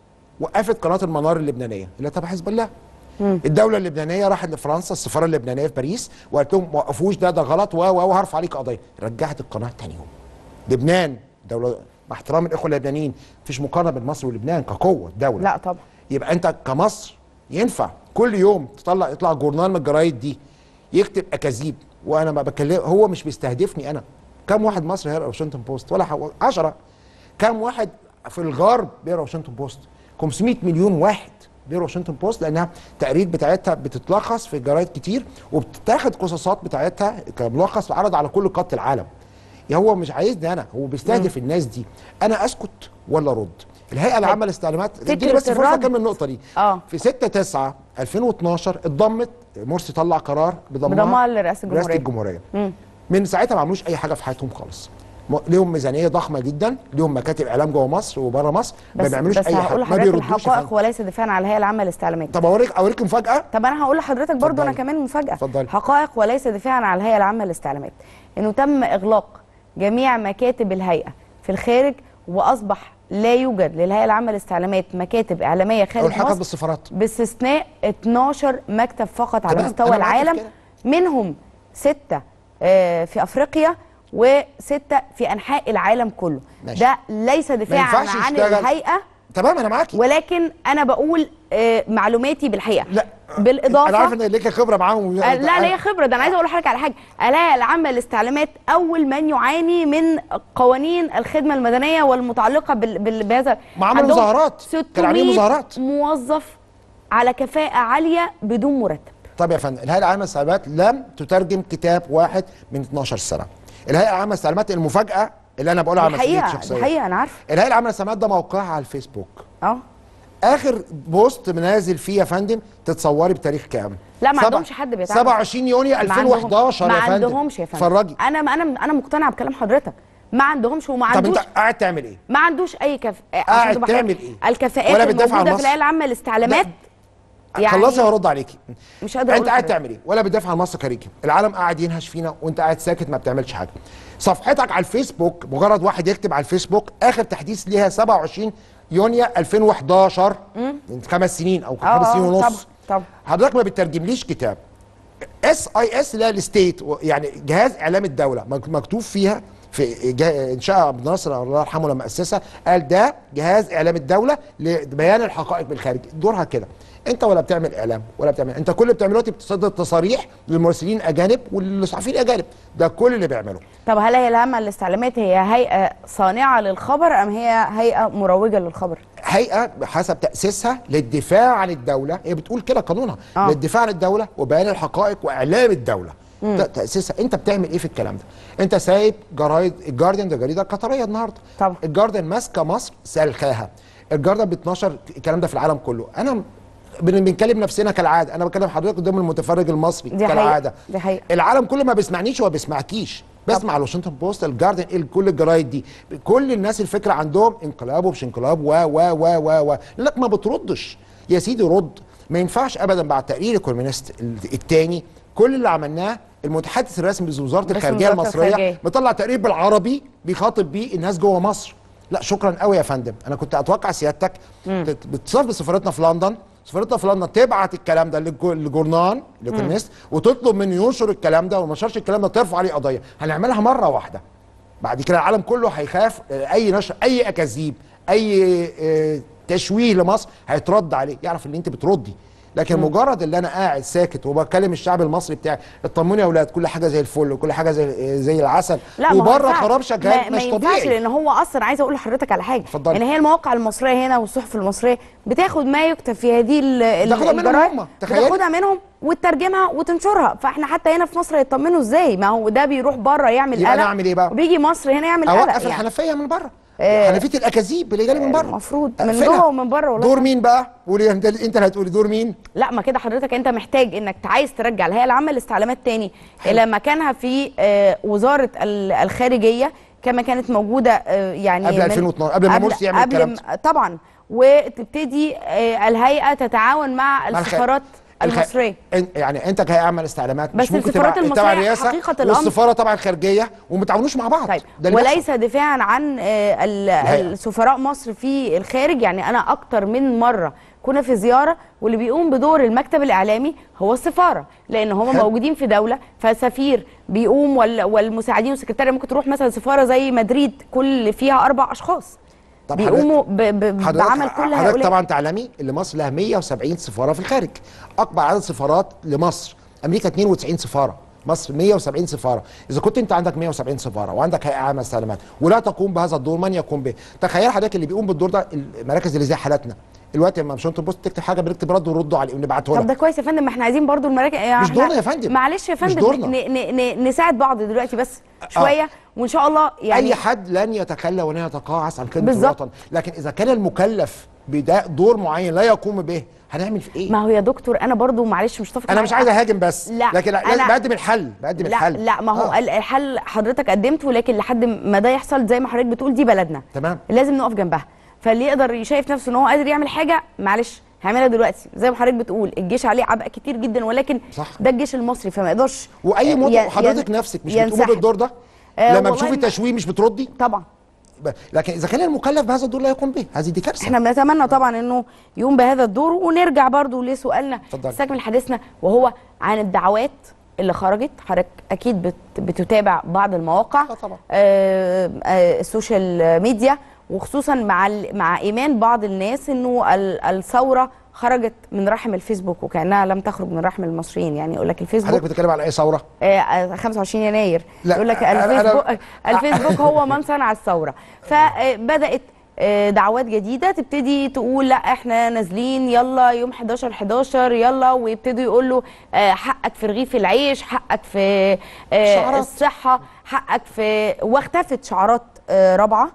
S2: وقفت قناه المنار اللبنانيه اللي تبع حزب الله، مم. الدوله اللبنانيه راحت لفرنسا السفاره اللبنانيه في باريس وقالت لهم ما وقفوش ده ده غلط وهرفع عليك قضيه. رجعت القناه تاني يوم. لبنان دوله مع احترام الاخوه اللبنانيين مفيش مقارنه بين مصر ولبنان كقوه دوله.
S1: لا طبعا.
S2: يبقى انت كمصر ينفع كل يوم تطلع يطلع جورنال من الجرايد دي يكتب اكاذيب، وانا ما بكلم، هو مش بيستهدفني انا. كم واحد مصري هيقرا واشنطن بوست؟ ولا عشرة. كم واحد في الغرب بيقرا واشنطن بوست؟ خمسمية مليون واحد بيقرا واشنطن بوست، لانها التقارير بتاعتها بتتلخص في جرايد كتير وبتتاخد قصصات بتاعتها كملخص وعرض على كل قاره العالم. هو مش عايزني انا، هو بيستهدف مم. الناس دي. انا اسكت ولا ارد؟ الهيئه العامه للاستعلامات دي بس فرصه اكمل النقطه دي.
S1: اه
S2: في ستة تسعة ألفين واتناشر اتضمت مرسي، طلع قرار بضمها
S1: لرئاسه الجمهوريه.
S2: رئاسه الجمهوريه. مم. من ساعتها ما عملوش اي حاجه في حياتهم خالص. ليهم ميزانيه ضخمه جدا، ليهم مكاتب اعلام جوه مصر وبره مصر، ما بيعملوش اي حاجه، ما بيردوش.
S1: الحقائق وليس دفاعا على الهيئه العامه للاستعلامات.
S2: طب اوريك اوريك مفاجاه.
S1: طب انا هقول لحضرتك برضو انا كمان مفاجاه.
S2: اتفضلي.
S1: حقائق وليس دفاعا على الهيئه العامه للاستعلامات، انه تم اغلاق جميع مكاتب الهيئه في الخارج، واصبح لا يوجد للهيئه العامه للاستعلامات مكاتب اعلاميه خارج مصر
S2: بالسفارات
S1: باستثناء اتناشر مكتب فقط على مستوى العالم، منهم ستة في افريقيا وستة في انحاء العالم كله. ماشي. ده ليس دفاعا عن الهيئه.
S2: تمام انا معاكي،
S1: ولكن انا بقول آه معلوماتي بالحقيقه.
S2: لا
S1: بالاضافه
S2: انا عارف ان ليك خبره معاهم.
S1: لا لا ليا خبره، ده انا عايزه اقول لحضرتك على حاجه. الهيئه العامه للاستعلامات اول من يعاني من قوانين الخدمه المدنيه والمتعلقه بهذا.
S2: ما عملوا مظاهرات، كانوا عاملين مظاهرات.
S1: موظف على كفاءه عاليه بدون مرتب.
S2: طب يا فندم، الهيئه العامه للاستعلامات لم تترجم كتاب واحد من اتناشر سنه. الهيئه العامه للاستعلامات المفاجاه اللي انا بقولها على مسؤوليتي الشخصيه.
S1: الحقيقه انا عارفه.
S2: الهيئه العامه للاستعلامات ده موقعها على الفيسبوك.
S1: اه
S2: اخر بوست منازل فيه يا فندم تتصوري بتاريخ كام؟
S1: لا ما عندهمش حد بيتعامل.
S2: سبعة وعشرين يونيو ألفين وحداشر يا فندم.
S1: ما عندهمش يا فندم.
S2: اتفرجي.
S1: انا انا انا مقتنعه بكلام حضرتك. ما عندهمش وما عندوش.
S2: طب انت قاعد تعمل ايه؟
S1: ما عندوش اي كف
S2: قاعد تعمل ايه؟
S1: الكفاءات الموجوده في الهيئه العامه للاستعلامات.
S2: يعني خلصي هرد عليكي.
S1: مش قادره اقول.
S2: انت قاعد تعمل ايه؟ ولا بتدافع عن مصر خارجي؟ العالم قاعد ينهش فينا وانت قاعد ساكت ما بتعملش حاجه. صفحتك على الفيسبوك، مجرد واحد يكتب على الفيسبوك اخر تحديث ليها سبعة وعشرين يونيو ألفين وحداشر، من خمس سنين او خمس سنين ونص.
S1: طب
S2: حضرتك ما بتترجمليش كتاب اس اي اس لا الستيت، يعني جهاز اعلام الدوله، مكتوب فيها في انشاء عبد الناصر الله يرحمه لما اسسها، قال ده جهاز اعلام الدوله لبيان الحقائق بالخارج. دورها كده. انت ولا بتعمل اعلام ولا بتعمل، انت كل اللي بتعمله دلوقتي بتصدر تصاريح للمراسلين الاجانب والصحفيين الاجانب، ده كل اللي بيعمله.
S1: طب هل هي الهامه الاستعلامات هي هيئه صانعه للخبر ام هي هيئه مروجه للخبر؟
S2: هيئه بحسب تاسيسها للدفاع عن الدوله، هي بتقول كده قانونها، آه. للدفاع عن الدوله وبيان الحقائق واعلام الدوله. ده تاسيسها. انت بتعمل ايه في الكلام ده؟ انت سايب جرايد الجارديان، ده جريده قطريه النهارده
S1: طبعا.
S2: الجارديان ماسكه مصر سلخاها. الجارديان بتنشر الكلام ده في العالم كله. انا بنكلم نفسنا كالعاده، انا بكلم حضرتك قدام المتفرج المصري
S1: دي
S2: كالعاده.
S1: دي حقيقة.
S2: العالم كله ما بيسمعنيش وما بيسمعكيش، بسمع الواشنطن بوست، الجارديان، كل الجرايد دي، كل الناس الفكره عندهم انقلاب ومش انقلاب و و و و و لك ما بتردش يا سيدي، رد. ما ينفعش ابدا بعد تقرير الكوميونست الثاني كل اللي عملناه المتحدث الرسمي بوزاره الخارجيه المصريه مطلع تقرير بالعربي بيخاطب بيه الناس جوه مصر. لا شكرا قوي يا فندم. انا كنت اتوقع سيادتك بتصرف بسفارتنا في لندن، سفارتنا في لندن تبعت الكلام ده للجورنال للكوميونست وتطلب منه ينشر الكلام ده، وما نشرش الكلام ده ترفع عليه قضيه. هنعملها مره واحده، بعد كده العالم كله هيخاف اي نشر، اي اكاذيب، اي تشويه لمصر هيترد عليه، يعرف ان انت بتردي. لكن مم. مجرد اللي انا قاعد ساكت وبكلم الشعب المصري بتاعي اطمنوا يا اولاد كل حاجه زي الفل وكل حاجه زي زي العسل وبره خراب شغال، مش طبيعي.
S1: ما ينفعش، لان هو اصلا عايزه اقول لحضرتك على حاجه،
S2: اتفضل.
S1: يعني هي المواقع المصريه هنا والصحف المصريه بتاخد ما يكتب في هذه
S2: الجرايد،
S1: بتاخدها منهم وتترجمها وتنشرها، فاحنا حتى هنا في مصر يطمنوا ازاي؟ ما هو ده بيروح بره يعمل قلق،
S2: انا اعمل ايه بقى؟
S1: وبيجي مصر هنا يعمل قلق.
S2: اوقف الحنفيه من بره، حنفيه الاكاذيب اللي جالي من بره،
S1: المفروض من جوه ومن بره. والله
S2: دور مين بقى؟ قولي انت، انت اللي هتقولي دور مين؟
S1: لا ما كده حضرتك انت محتاج انك عايز ترجع الهيئه العامه للاستعلامات تاني الى مكانها في وزاره الخارجيه كما كانت موجوده، يعني
S2: قبل ألفين واثناشر، قبل ما مرسي يعمل الكلام ده
S1: طبعا، وتبتدي الهيئه تتعاون مع السفارات المصريه.
S2: يعني انت كهيئه عامه للاستعلامات
S1: بس
S2: مش ممكن
S1: السفارات المصريه
S2: الرئاسه
S1: حقيقه الامر
S2: والسفاره طبعا الخارجيه وما تعاونوش مع بعض.
S1: طيب وليس دفاعا عن السفراء مصر في الخارج، يعني انا اكتر من مره كنا في زياره واللي بيقوم بدور المكتب الاعلامي هو السفاره، لان هم موجودين في دوله فسفير بيقوم والمساعدين والسكرتاريه. ممكن تروح مثلا سفاره زي مدريد كل فيها اربع اشخاص بيقوموا بعمل كل هؤلاء.
S2: حضرتك طبعا تعلمي ان مصر لها مية وسبعين سفاره في الخارج، اكبر عدد سفارات لمصر. امريكا اتنين وتسعين سفاره، مصر مية وسبعين سفاره. اذا كنت انت عندك مية وسبعين سفاره وعندك هيئه عامه للاستعلامات ولا تقوم بهذا الدور، من يقوم به؟ تخيل حضرتك اللي بيقوم بالدور ده المراكز اللي زي حالتنا دلوقتي، لما واشنطن بوست تكتب حاجه بنكتب رد ونردوا عليه ونبعته لك.
S1: طب ده كويس يا فندم، ما احنا عايزين برضو المراكز يعني
S2: مش دورنا يا فندم،
S1: معلش يا فندم، نساعد بعض دلوقتي بس شويه آه. وان شاء الله يعني
S2: اي حد لن يتخلى ولن يتقاعس عن خدمه الوطن، لكن اذا كان المكلف بده دور معين لا يقوم به هنعمل في ايه؟
S1: ما هو يا دكتور انا برضو معلش مش متفق،
S2: انا مش عايز اهاجم بس،
S1: لا
S2: لكن أنا بقدم الحل، بقدم
S1: لا
S2: الحل.
S1: لا ما هو آه. الحل حضرتك قدمته، لكن لحد ما ده يحصل زي ما حضرتك بتقول دي بلدنا،
S2: تمام،
S1: لازم نقف جنبها. فاللي يقدر شايف نفسه ان هو قادر يعمل حاجه معلش هيعملها دلوقتي. زي ما حضرتك بتقول الجيش عليه عبء كتير جدا، ولكن
S2: صح.
S1: ده الجيش المصري فما يقدرش.
S2: واي مواطن حضرتك نفسك مش بتقومي بالدور ده آه لما بتشوفي التشويه مش بتردي
S1: طبعا،
S2: لكن اذا كان المكلف بهذا الدور لا يقوم به هذه دي كارثه.
S1: احنا بنتمنى طبعا انه يقوم بهذا الدور. ونرجع برضو لسؤالنا نستكمل حديثنا وهو عن الدعوات اللي خرجت. حضرتك اكيد بت بتتابع بعض المواقع
S2: طبعا
S1: آه آه السوشيال ميديا، وخصوصا مع مع ايمان بعض الناس انه الثوره خرجت من رحم الفيسبوك وكانها لم تخرج من رحم المصريين. يعني يقول لك الفيسبوك
S2: حضرتك بتتكلم على اي ثوره؟
S1: آه خمسة وعشرين يناير. يقول لك الفيسبوك الفيسبوك هو من صنع الثوره. فبدات دعوات جديده تبتدي تقول لا احنا نازلين يلا يوم حداشر حداشر يلا، ويبتدوا يقولوا حقك في رغيف العيش، حقك في الصحه، حقك في، واختفت شعارات رابعه،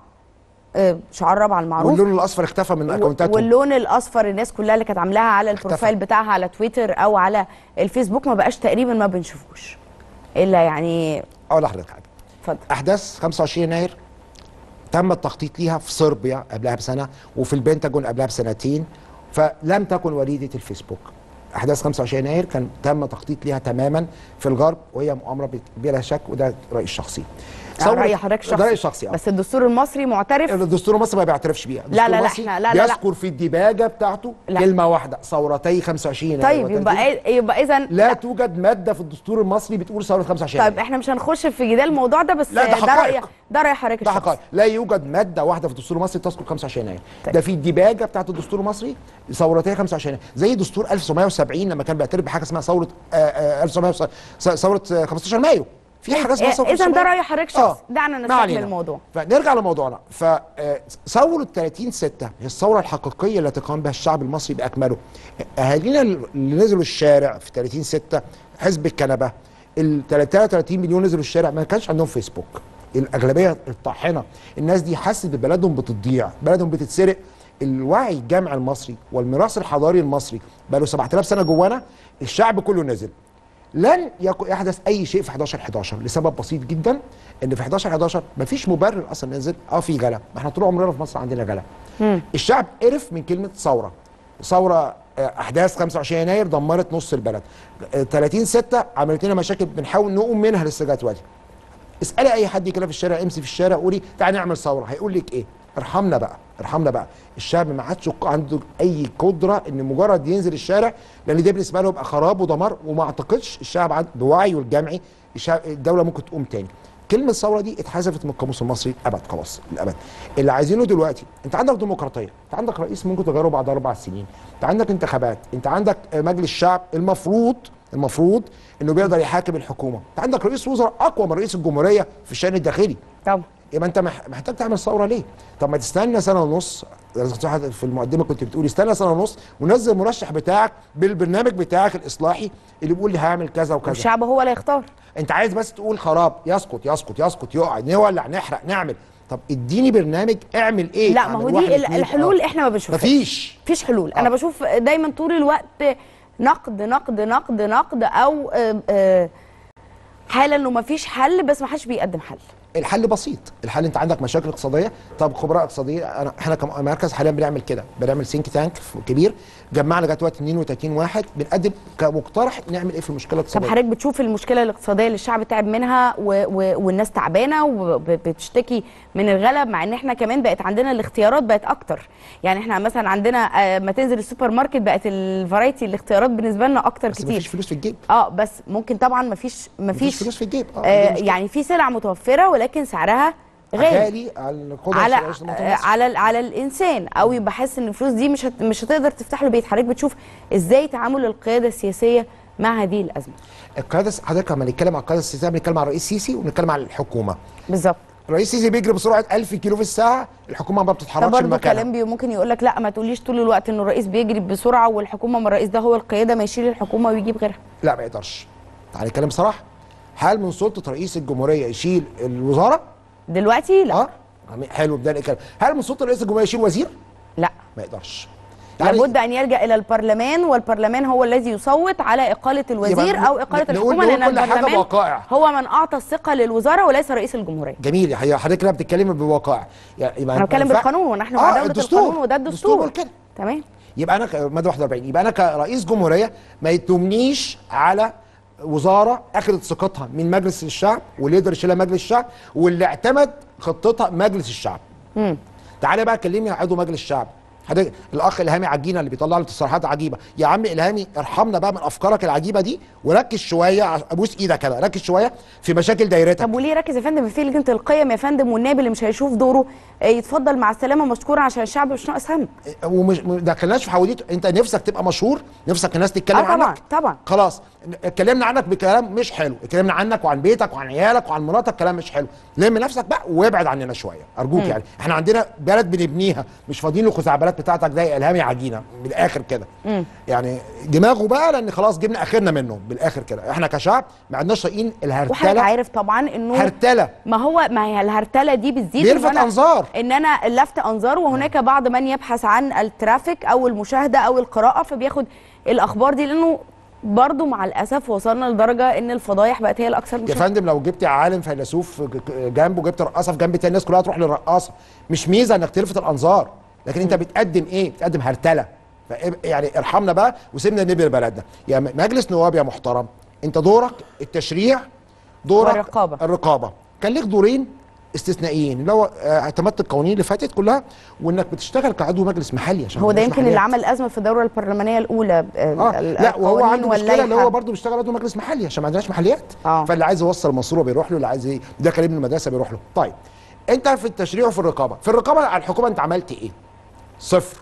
S1: شعار رابعه المعروف،
S2: واللون الاصفر اختفى من اكونتاتهم،
S1: واللون الاصفر الناس كلها اللي كانت عاملاها على البروفايل بتاعها على تويتر او على الفيسبوك ما بقاش تقريبا ما بنشوفوش الا يعني.
S2: اقول لحضرتك حاجه،
S1: اتفضل.
S2: احداث خمسة وعشرين يناير تم التخطيط ليها في صربيا قبلها بسنه، وفي البنتاجون قبلها بسنتين، فلم تكن وليده الفيسبوك. احداث خمسة وعشرين يناير كان تم تخطيط ليها تماما في الغرب، وهي مؤامره بلا شك، وده رايي الشخصي.
S1: يعني راي حضرتك شخصي.
S2: ده راي شخصي.
S1: بس الدستور المصري معترف.
S2: الدستور المصري ما بيعترفش بيها.
S1: لا لا لا احنا لا لا
S2: يذكر في الديباجه بتاعته لا. كلمه واحده، ثورتي خمسة وعشرين.
S1: طيب يبقى يبقى اذا
S2: لا, لا توجد ماده في الدستور المصري بتقول ثوره خمسة وعشرين.
S1: طيب احنا مش هنخش في جدال الموضوع ده، بس
S2: لا ده
S1: راي ده راي حضرتك الشخصي. ده حقائق.
S2: لا يوجد ماده واحده في الدستور المصري تذكر خمسة وعشرين يناير. طيب. ده في الديباجه بتاعت الدستور المصري ثورتي خمسة وعشرين يناير، زي دستور ألف وتسعمائة وسبعين لما كان بيعترف بحاجه اسمها ثوره ألف وتسعمائة ثوره خمستاشر مايو. في حاجه اسمها ثوره
S1: اذا ده راي حضرتك شخصي. دعنا نستكمل الموضوع.
S2: فنرجع لموضوعنا. فثوره ثلاثين ستة هي الثوره الحقيقيه التي قام بها الشعب المصري باكمله. اهالينا اللي نزلوا الشارع في ثلاثين ستة، حزب الكنبه، ال ثلاثة وثلاثين مليون نزلوا الشارع، ما كانش عندهم فيسبوك. الاغلبيه الطاحنه، الناس دي حست ببلدهم بتضيع، بلدهم بتتسرق. الوعي الجامعي المصري والميراث الحضاري المصري بقى له سبعة آلاف سنه جوانا، الشعب كله نزل. لن يحدث اي شيء في حداشر حداشر لسبب بسيط جدا، ان في حداشر حداشر مفيش مبرر اصلا ننزل. اه في غلا، ما احنا طول عمرنا في مصر عندنا غلا. الشعب قرف من كلمه ثوره. ثوره احداث خمسة وعشرين يناير دمرت نص البلد. ثلاثين ستة عملت لنا مشاكل بنحاول نقوم منها لسه لغايه دلوقتي. اسالي اي حد كده في الشارع، امشي في الشارع قولي تعالى نعمل ثوره، هيقول لك ايه؟ ارحمنا بقى، ارحمنا بقى. الشعب ما عادش عنده اي قدره ان مجرد ينزل الشارع، لان ده بالنسبه له يبقى خراب ودمار. وما اعتقدش الشعب بوعيه الجمعي الدوله ممكن تقوم تاني. كلمه الثوره دي اتحذفت من القاموس المصري ابد، خلاص للابد. اللي عايزينه دلوقتي، انت عندك ديمقراطيه، انت عندك رئيس ممكن تغيره بعد اربع سنين، انت عندك انتخابات، انت عندك مجلس شعب المفروض المفروض انه بيقدر يحاكم الحكومه، انت عندك رئيس وزراء اقوى من رئيس الجمهوريه في الشان الداخلي.
S1: طبعا.
S2: يبقى انت محتاج تعمل ثوره ليه؟ طب ما تستنى سنه ونص. في المقدمه كنت بتقولي استنى سنه ونص ونزل المرشح بتاعك بالبرنامج بتاعك الاصلاحي اللي بيقول لي هعمل كذا وكذا.
S1: الشعب هو اللي يختار.
S2: انت عايز بس تقول خراب، يسقط يسقط يسقط، يقع، نولع، نحرق، نعمل. طب اديني برنامج اعمل ايه؟
S1: لا ما هو دي الحلول آه. احنا ما بنشوفهاش.
S2: مفيش
S1: مفيش حلول. آه. انا بشوف دايما طول الوقت نقد نقد نقد نقد او آآ آآ حاله انه مفيش حل، بس ما حدش بيقدم حل.
S2: الحل بسيط، الحل انت عندك مشاكل اقتصاديه، طب خبراء اقتصاديه، انا احنا كمركز حاليا بنعمل كده، بنعمل سينك تانك كبير، جمعنا لغايه دلوقتي اثنين وثلاثين واحد بنقدم كمقترح نعمل ايه في المشكله الاقتصاديه.
S1: طب حضرتك بتشوف المشكله الاقتصاديه اللي الشعب تعب منها و... و... والناس تعبانه وبتشتكي من الغلا، مع ان احنا كمان بقت عندنا الاختيارات بقت اكتر. يعني احنا مثلا عندنا ما تنزل السوبر ماركت بقت الفرايتي الاختيارات بالنسبه لنا اكتر
S2: بس
S1: كتير.
S2: مفيش فلوس في الجيب.
S1: اه بس ممكن طبعا مفيش مفيش,
S2: مفيش فلوس في الجيب.
S1: اه, آه يعني في سلع متوفره ولكن سعرها غالي,
S2: غالي على
S1: على على على الانسان، او يبقى حاسس ان الفلوس دي مش هت مش هتقدر تفتح له بيت. حضرتك بتشوف ازاي تعامل القياده السياسيه مع هذه الازمه؟
S2: القياده حضرتك لما نتكلم عن القياده السياسيه بنتكلم عن الرئيس السيسي وبنتكلم عن الحكومه.
S1: بالظبط.
S2: الرئيس السيسي بيجري بسرعه ألف كيلو في الساعه، الحكومه ما بتتحركش من مكانها.
S1: برضه كلام ممكن يقول لك لا ما تقوليش طول الوقت انه الرئيس بيجري بسرعه والحكومه، ما الرئيس ده هو القياده، ما يشيل الحكومه ويجيب غيرها.
S2: لا ما يقدرش. تعالى نتكلم بصراحه، هل من سلطه رئيس الجمهوريه يشيل الوزاره؟
S1: دلوقتي لا.
S2: اه حلو بدايه الكلام. هل من سلطه رئيس الجمهوريه يشيل وزير؟
S1: لا
S2: ما يقدرش.
S1: يعني لابد ان يلجا الى البرلمان، والبرلمان هو الذي يصوت على اقاله الوزير او اقاله الحكومه، لان البرلمان هو من اعطى الثقه للوزاره وليس رئيس الجمهوريه.
S2: جميل. هي حضرتك كده بتتكلمي بوقائع.
S1: يعني انا بتكلم بالقانون ونحن مع دوله القانون وده الدستور.
S2: كده
S1: تمام.
S2: يبقى انا ماده واحد وأربعين، يبقى انا كرئيس جمهوريه ما يتمنيش على وزاره اخذت ثقتها من مجلس الشعب واللي يقدر يشيلها مجلس الشعب واللي اعتمد خطتها مجلس الشعب. امم تعالى بقى كلمني يا عضو مجلس الشعب، حضرتك الاخ الهامي عجينه اللي بيطلع لي تصريحات عجيبه. يا عم الهامي ارحمنا بقى من افكارك العجيبه دي وركز شويه، ابوس ايدك كده، ركز شويه في مشاكل دايرتك.
S1: طب وليه ركز يا فندم في لجنه القيم يا فندم، والنائب اللي مش هيشوف دوره يتفضل مع السلامه مشكورا عشان الشعب مش ناقص هم.
S2: ومش ما دخلناش في حواديت. انت نفسك تبقى مشهور، نفسك الناس تتكلم
S1: آه طبعًا
S2: عنك.
S1: طبعا
S2: خلاص اتكلمنا عنك بكلام مش حلو، اتكلمنا عنك وعن بيتك وعن عيالك وعن مراتك كلام مش حلو، لم نفسك بقى وابعد عننا شويه ارجوك. م. يعني احنا عندنا بلد بنبنيها، مش فاضيين للخزعبلات بتاعتك زي الهامي عجينه من الاخر كده. م. يعني دماغه بقى، لان خلاص جبنا اخرنا منه بالاخر كده. احنا كشعب ما عندناش طايقين الهرتله.
S1: وحضرتك عارف طبعا انه
S2: هرتله،
S1: ما هو ما هي الهرتله دي بتزيد،
S2: بيلفت انظار،
S1: ان انا لفت انظار، وهناك بعض من يبحث عن الترافيك او المشاهده او القراءه فبياخد الاخبار دي، لانه برضه مع الاسف وصلنا لدرجه ان الفضايح بقت هي الاكثر مشاهده.
S2: يا فندم لو جبت عالم فيلسوف جنبه، جبت رقاصه في جنب تاني، الناس كلها تروح للرقاصه. مش ميزه انك تلفت الانظار، لكن انت بتقدم ايه؟ بتقدم هرتله. يعني ارحمنا بقى وسيبنا نبني بلدنا. يا مجلس نواب يا محترم، انت دورك التشريع، دورك
S1: الرقابه
S2: الرقابه كان ليك دورين استثنائيين، اللي هو اعتمدت القوانين اللي فاتت كلها، وانك بتشتغل كعضو مجلس محلي. عشان
S1: هو ده يمكن اللي عمل ازمه في الدوره البرلمانيه الاولى.
S2: اه لا، وهو عنده مشكله اللي هو برضه بيشتغل عضو مجلس محلي عشان ما عندناش محليات.
S1: آه.
S2: فاللي عايز يوصل مصروه بيروح له، اللي عايز يدخل ابن المدرسه بيروح له. طيب انت في التشريع وفي الرقابه، في الرقابه على الحكومه انت عملت ايه؟ صفر.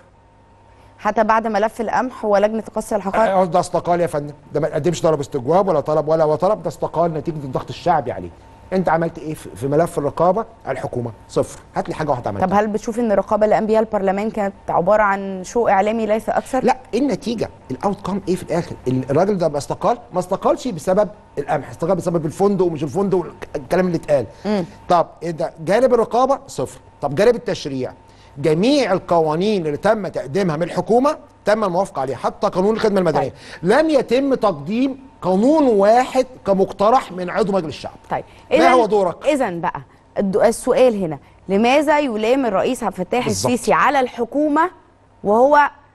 S1: حتى بعد ملف القمح ولجنه تقصي الحقائق
S2: ده استقال يا فندم، ده ما قدمش طلب استجواب ولا طلب ولا وطلب، ده استقال نتيجه الضغط الشعبي عليه. انت عملت ايه في ملف الرقابه على الحكومه؟ صفر. هات لي حاجه واحده عملتها.
S1: طب هل بتشوف ان الرقابه اللي قام بيها البرلمان كانت عباره عن شو اعلامي ليس اكثر؟
S2: لا، النتيجه الاوت كام ايه في الاخر؟ الراجل ده ما استقال، ما استقالش بسبب القمح، استقال بسبب الفندق ومش الفندق والكلام اللي اتقال. طب ايه ده؟ جانب الرقابه صفر. طب جانب التشريع، جميع القوانين اللي تم تقديمها من الحكومه تم الموافقه عليها، حتى قانون الخدمه المدنيه. طيب. لم يتم تقديم قانون واحد كمقترح من عضو مجلس الشعب.
S1: طيب
S2: ما هو دورك؟
S1: اذا بقى السؤال هنا، لماذا يلام الرئيس عبد الفتاح السيسي على الحكومه وهو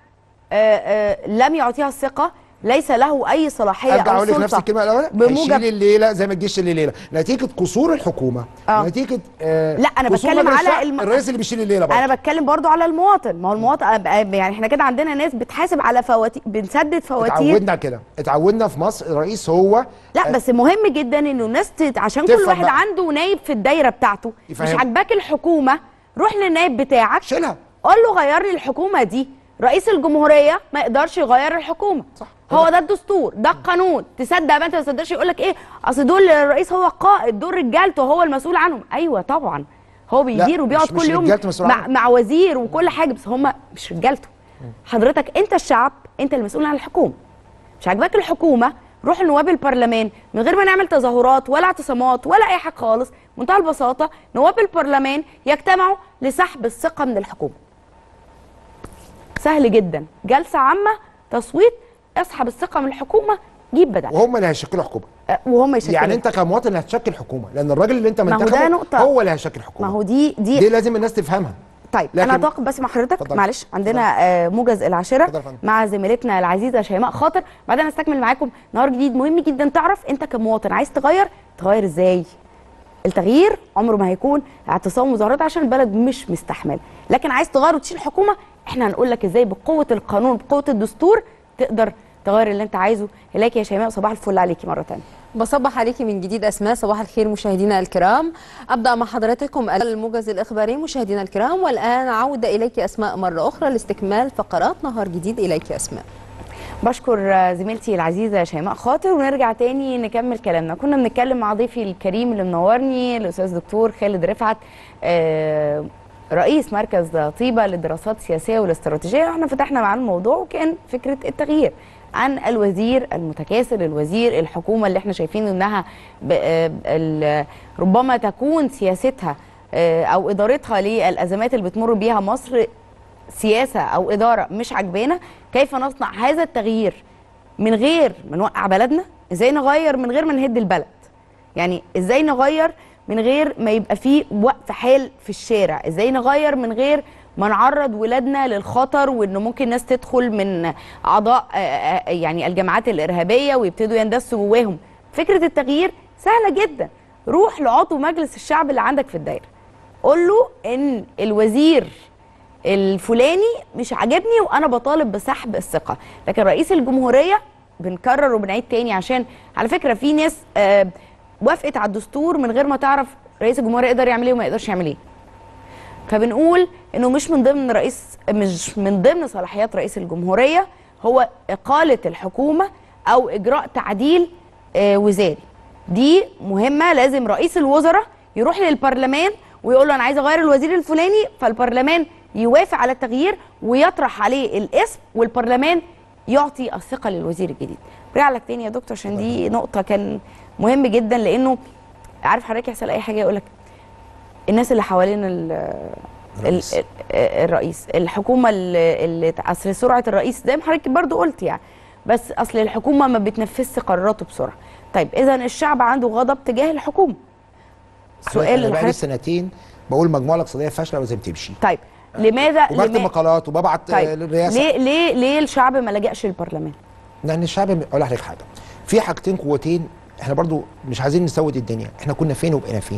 S1: آآ آآ لم يعطيها الثقه؟ ليس له اي صلاحيه او سلطه.
S2: ارجع اقول لك نفس الكلمه الاولى، بموجب الليله زي ما تجيش الليله نتيجه قصور الحكومه.
S1: آه.
S2: نتيجه آه
S1: لا انا بتكلم على
S2: الم... الرئيس اللي بيشيل الليله برضه.
S1: انا بتكلم برضه على المواطن. ما هو المواطن يعني احنا كده عندنا ناس بتحاسب على فواتير، بنسدد فواتير.
S2: اتعودنا كده، اتعودنا في مصر الرئيس هو.
S1: لا بس مهم جدا انه الناس تت... عشان كل واحد بقى عنده نايب في الدايره بتاعته. يفهم. مش عاجباك الحكومه، روح للنائب بتاعك
S2: شيلها،
S1: قول له غير لي الحكومه دي. رئيس الجمهوريه ما يقدرش يغير الحكومه.
S2: صح.
S1: هو ده الدستور، ده القانون. تصدق بقى انت ما تصدقش يقول لك ايه؟ اصل دول الرئيس هو القائد، دول رجالته هو المسؤول عنهم. ايوه طبعا هو بيدير وبيقعد كل يوم مع, مع وزير وكل حاجه، بس هم مش رجالته. حضرتك انت الشعب، انت المسؤول عن الحكومه. مش عاجباك الحكومه، روح لنواب البرلمان من غير ما نعمل تظاهرات ولا اعتصامات ولا اي حاجه خالص. بمنتهى البساطه نواب البرلمان يجتمعوا لسحب الثقه من الحكومه. سهل جدا، جلسه عامه، تصويت، اسحب الثقه من الحكومه، جيب بدل.
S2: وهم اللي هيشكلوا حكومه.
S1: أه وهم يشكلوا.
S2: يعني انت كمواطن اللي هتشكل حكومه، لان الراجل اللي انت منتخبه هو اللي هيشكل حكومه.
S1: ما هو دي دي
S2: دي لازم الناس تفهمها.
S1: طيب انا هتوقف بس مع حضرتك. فضل. معلش عندنا آه موجز العاشره مع زميلتنا العزيزه شيماء خاطر، بعدين نستكمل معاكم نهار جديد. مهم جدا تعرف انت كمواطن عايز تغير، تغير ازاي؟ التغيير عمره ما هيكون اعتصام ومظاهرات عشان البلد مش مستحمل، لكن عايز تغير وتشيل حكومه، احنا هنقول لك ازاي بقوه القانون بقوه الدستور تقدر تغير اللي انت عايزه. اليك يا شيماء، صباح الفل عليكي مره ثانيه.
S5: بصبح عليكي من جديد اسماء. صباح الخير مشاهدينا الكرام. ابدا مع حضراتكم الموجز الاخباري مشاهدينا الكرام، والان عوده اليك اسماء مره اخرى لاستكمال فقرات نهار جديد. اليك يا اسماء.
S1: بشكر زميلتي العزيزه شيماء خاطر، ونرجع تاني نكمل كلامنا. كنا بنتكلم مع ضيفي الكريم اللي منورني الاستاذ دكتور خالد رفعت، آه رئيس مركز طيبه للدراسات السياسيه والاستراتيجيه. احنا فتحنا معاه الموضوع وكان فكره التغيير عن الوزير المتكاسل، الوزير الحكومه اللي احنا شايفين انها ربما تكون سياستها او ادارتها للازمات اللي بتمر بيها مصر سياسه او اداره مش عجبانا. كيف نصنع هذا التغيير من غير ما نوقع بلدنا؟ ازاي نغير من غير ما نهد البلد؟ يعني ازاي نغير من غير ما يبقى فيه وقف حال في الشارع؟ ازاي نغير من غير ما نعرض ولادنا للخطر، وانه ممكن ناس تدخل من اعضاء يعني الجماعات الارهابيه ويبتدوا يندسوا جواهم؟ فكره التغيير سهله جدا. روح لعضو مجلس الشعب اللي عندك في الدايره، قول له ان الوزير الفلاني مش عاجبني وانا بطالب بسحب الثقه. لكن رئيس الجمهوريه بنكرر وبنعيد تاني، عشان على فكره في ناس آه وافقت على الدستور من غير ما تعرف رئيس الجمهوريه يقدر يعمل ايه وما يقدرش يعمل ايه. فبنقول انه مش من ضمن رئيس مش من ضمن صلاحيات رئيس الجمهوريه هو اقاله الحكومه او اجراء تعديل آه وزاري. دي مهمه، لازم رئيس الوزراء يروح للبرلمان ويقول له انا عايز اغير الوزير الفلاني، فالبرلمان يوافق على التغيير ويطرح عليه الاسم، والبرلمان يعطي الثقه للوزير الجديد. برجع لك تاني يا دكتور عشان دي نقطه كان مهم جدا، لانه عارف حضرتك يحصل اي حاجه يقول لك الناس اللي حوالين الرئيس, ال الرئيس الحكومه اللي اصل سرعه الرئيس زي ما حضرتك برضو قلت يعني، بس اصل الحكومه ما بتنفذش قراراته بسرعه. طيب اذا الشعب عنده غضب تجاه الحكومه.
S2: سؤال اللي بقالي سنتين بقول المجموعه الاقتصاديه فاشله ولازم تمشي.
S1: طيب لماذا
S2: وبكتب مقالات وببعت
S1: طيب
S2: للرئاسه.
S1: ليه ليه ليه الشعب ما لجأش للبرلمان؟
S2: لان الشعب اقول لحضرتك حاجه، في حاجتين قوتين احنا برضو مش عايزين نسود الدنيا، احنا كنا فين وبقينا فين.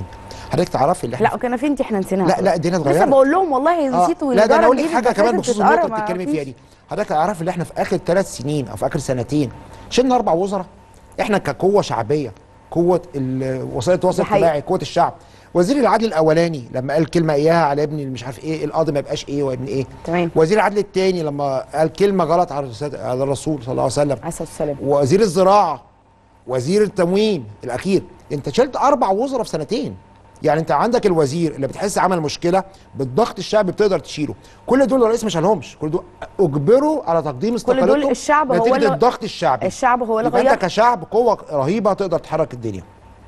S2: حضرتك تعرفي اللي احنا
S1: لا كنافنتي احنا نسيناها.
S2: لا لا الدنيا اتغيرت.
S1: لسه بقول لهم والله نسيتوا.
S2: آه. لا ده انا اقول لك حاجه كمان بخصوص النقطه اللي بتتكلمي فيها دي. حضرتك تعرفي اللي احنا في اخر ثلاث سنين او في اخر سنتين شلنا اربع وزراء. احنا كقوه شعبيه، قوه وسائل التواصل الاجتماعي، قوه الشعب. وزير العدل الاولاني لما قال كلمه اياها على ابني مش عارف ايه القاضي ما يبقاش ايه وابن ايه.
S1: تمام.
S2: وزير العدل الثاني لما قال كلمه غلط على على الرسول صلى الله عليه وسلم.
S1: عليه الصلاه والسلام.
S2: وزير الزراعه، وزير التموين الاخير. انت شلت اربع وزراء في سنتين. يعني انت عندك الوزير اللي بتحس عمل مشكله بالضغط الشعبي بتقدر تشيله. كل دول الرئيس ما شالهمش، كل دول اجبروا على تقديم استقالتهم.
S1: كل دول الشعب هو
S2: نتيجه الضغط الشعبي.
S1: الشعب هو اللي
S2: غير.
S1: غير.
S2: انت كشعب قوه رهيبه تقدر تحرك الدنيا.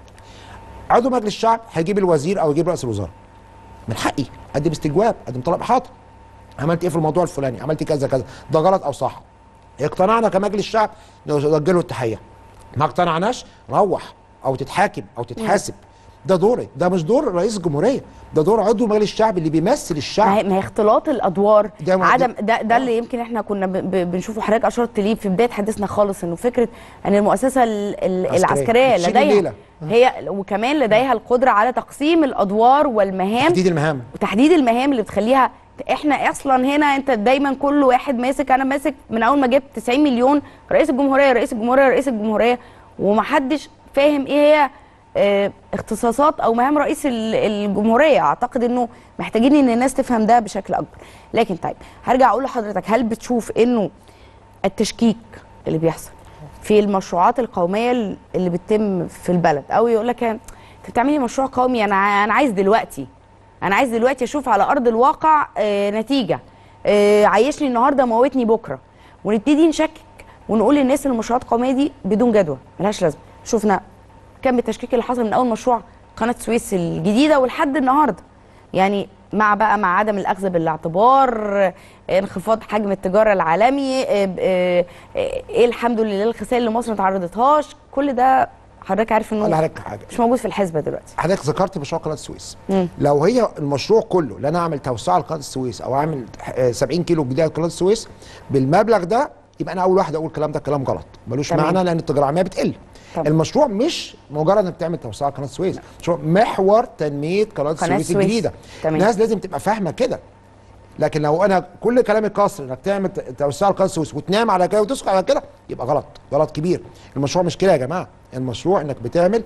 S2: عضو مجلس الشعب هيجيب الوزير او يجيب رئيس الوزراء. من حقي اقدم استجواب، اقدم طلب احاطه. عملت ايه في الموضوع الفلاني؟ عملت كذا كذا، ده غلط او صح. اقتنعنا كمجلس الشعب نوجه له التحيه. ما اقتنعناش روح او تتحاكم او تتحاسب. ده دوري، ده مش دور رئيس الجمهوريه، ده دور عضو مجلس الشعب اللي بيمثل الشعب.
S1: ما هي اختلاط الادوار
S2: ده
S1: عدم ده ده اللي يمكن احنا كنا ب ب بنشوفه. حضرتك اشرت ليه في بدايه حديثنا خالص انه فكره ان المؤسسه العسكريه لديها هي وكمان لديها القدره على تقسيم الادوار والمهام،
S2: تحديد المهام
S1: وتحديد المهام اللي بتخليها. احنا اصلا هنا انت دايما كل واحد ماسك، انا ماسك من اول ما جبت تسعين مليون رئيس الجمهوريه رئيس الجمهوريه رئيس الجمهوريه ومحدش فاهم ايه هي اه اختصاصات او مهام رئيس الجمهوريه. اعتقد انه محتاجين ان الناس تفهم ده بشكل اكبر. لكن طيب هرجع اقول لحضرتك، هل بتشوف انه التشكيك اللي بيحصل في المشروعات القوميه اللي بتتم في البلد، او يقول لك انت بتعملي مشروع قومي انا انا عايز دلوقتي انا عايز دلوقتي اشوف على ارض الواقع اه نتيجه، اه عيشني النهارده موتني بكره، ونبتدي نشكك ونقول للناس ان المشروعات القوميه دي بدون جدوى ملهاش لازمه. شفنا كم التشكيك اللي حصل من اول مشروع قناه السويس الجديده ولحد النهارده. يعني مع بقى مع عدم الاخذ بالاعتبار، انخفاض حجم التجاره العالمي، ايه الحمد لله الخسائر اللي مصر ما تعرضتهاش، كل ده حضرتك عارف انه مش موجود في الحسبه دلوقتي.
S2: حضرتك ذكرت مشروع قناه السويس. مم. لو هي المشروع كله لا انا اعمل توسعه لقناه السويس او اعمل سبعين كيلو جديده لقناه السويس بالمبلغ ده، يبقى انا اول واحد اقول الكلام ده كلام غلط ملوش معنى، لان التجاره العالميه بتقل. طبعا. المشروع مش مجرد انك تعمل توسعه قناه السويس، مشروع محور تنميه قناه السويس الجديده. الناس لازم تبقى فاهمه كده. لكن لو انا كل كلامي قصر انك تعمل توسعه لقناه السويس وتنام على كده وتسكت على كده، يبقى غلط، غلط كبير. المشروع مش كده يا جماعه، المشروع انك بتعمل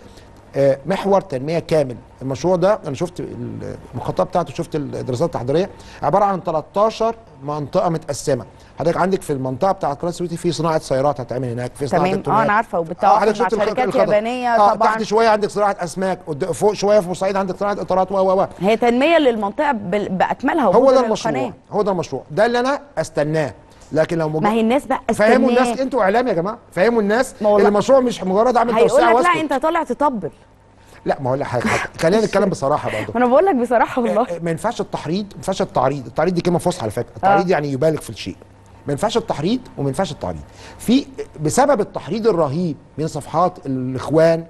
S2: محور تنميه كامل. المشروع ده انا شفت المخططات بتاعته، شفت الدراسات التحضيريه، عباره عن تلتاشر منطقه متقسمه. حضرتك عندك في المنطقه بتاعت قناه السويس في صناعه سيارات هتعمل هناك، في صناعه
S1: تمام. اه انا عارفه وبالتعاقد مع شركات يابانيه
S2: آه
S1: طبعا.
S2: تحت شويه عندك صناعه اسماك، فوق شويه في بورسعيد عندك صناعه اطارات و و
S1: هي تنميه للمنطقه باكملها.
S2: هو ده المشروع، هو ده المشروع ده اللي انا استناه. لكن لو
S1: مجرد ما هي الناس بقى استناه،
S2: فهموا الناس، انتوا اعلام يا جماعه، فهموا الناس ان المشروع مش مجرد اعمل توسعه
S1: هيقول لك لا انت طالع تطبل.
S2: لا ما هو لا حاجه خلينا نتكلم بصراحه برضه.
S1: انا بقول لك بصراحه والله
S2: ما ينفعش التحريض، ما ينفعش التعريض. التعريض دي كلمه فصحى على فكره، التعريض آه. يعني يبالغ في الشيء. ما ينفعش التحريض وما ينفعش التعريض. في بسبب التحريض الرهيب من صفحات الاخوان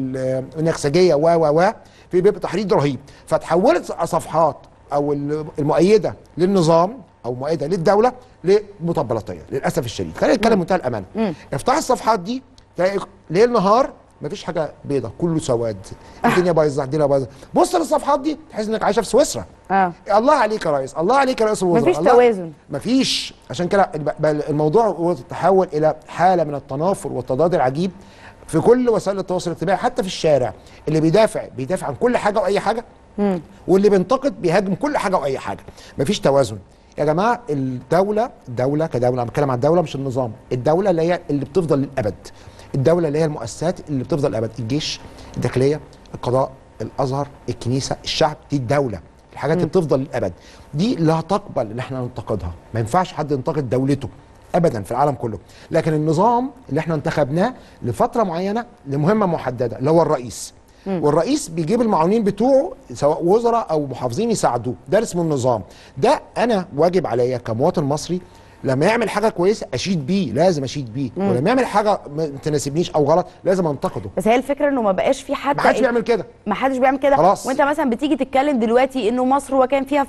S2: والنكسجيه و و و في بيبقى تحريض رهيب، فتحولت صفحات او المؤيده للنظام او مؤيده للدوله لمطبلاتيه للاسف الشديد. خلينا نتكلم منتهى الامانه. افتح الصفحات دي تلاقي ليل نهار مفيش حاجه بيضه، كله سواد، الدنيا بايظه، الدنيا بايظه. بص للصفحات دي تحس انك عايشه في سويسرا. اه الله عليك يا ريس، الله عليك يا رئيس الوزراء.
S1: مفيش توازن،
S2: مفيش. عشان كده الموضوع تحول الى حاله من التنافر والتضاد العجيب في كل وسائل التواصل الاجتماعي، حتى في الشارع. اللي بيدافع بيدافع عن كل حاجه واي حاجه، مم. واللي بينتقد بيهاجم كل حاجه واي حاجه. مفيش توازن يا جماعه. الدوله الدوله كدوله، انا بتكلم عن الدوله مش النظام. الدوله اللي هي اللي بتفضل للابد، الدولة اللي هي المؤسسات اللي بتفضل أبد، الجيش، الداخلية، القضاء، الأزهر، الكنيسة، الشعب، دي الدولة، الحاجات اللي بتفضل للأبد. دي لا تقبل إن احنا ننتقدها، ما ينفعش حد ينتقد دولته أبدا في العالم كله. لكن النظام اللي احنا انتخبناه لفترة معينة لمهمة محددة اللي هو الرئيس، مم. والرئيس بيجيب المعاونين بتوعه سواء وزراء أو محافظين يساعدوه، ده اسمه النظام. ده أنا واجب عليا كمواطن مصري لما يعمل حاجه كويسه اشيد بيه، لازم اشيد بيه، مم. ولما يعمل حاجه ما تناسبنيش او غلط لازم انتقده.
S1: بس هي الفكره انه ما بقاش في حتى
S2: ما حدش بيعمل كده،
S1: ما حدش بيعمل كده
S2: خلاص.
S1: وانت مثلا بتيجي تتكلم دلوقتي انه مصر وكان فيها فقر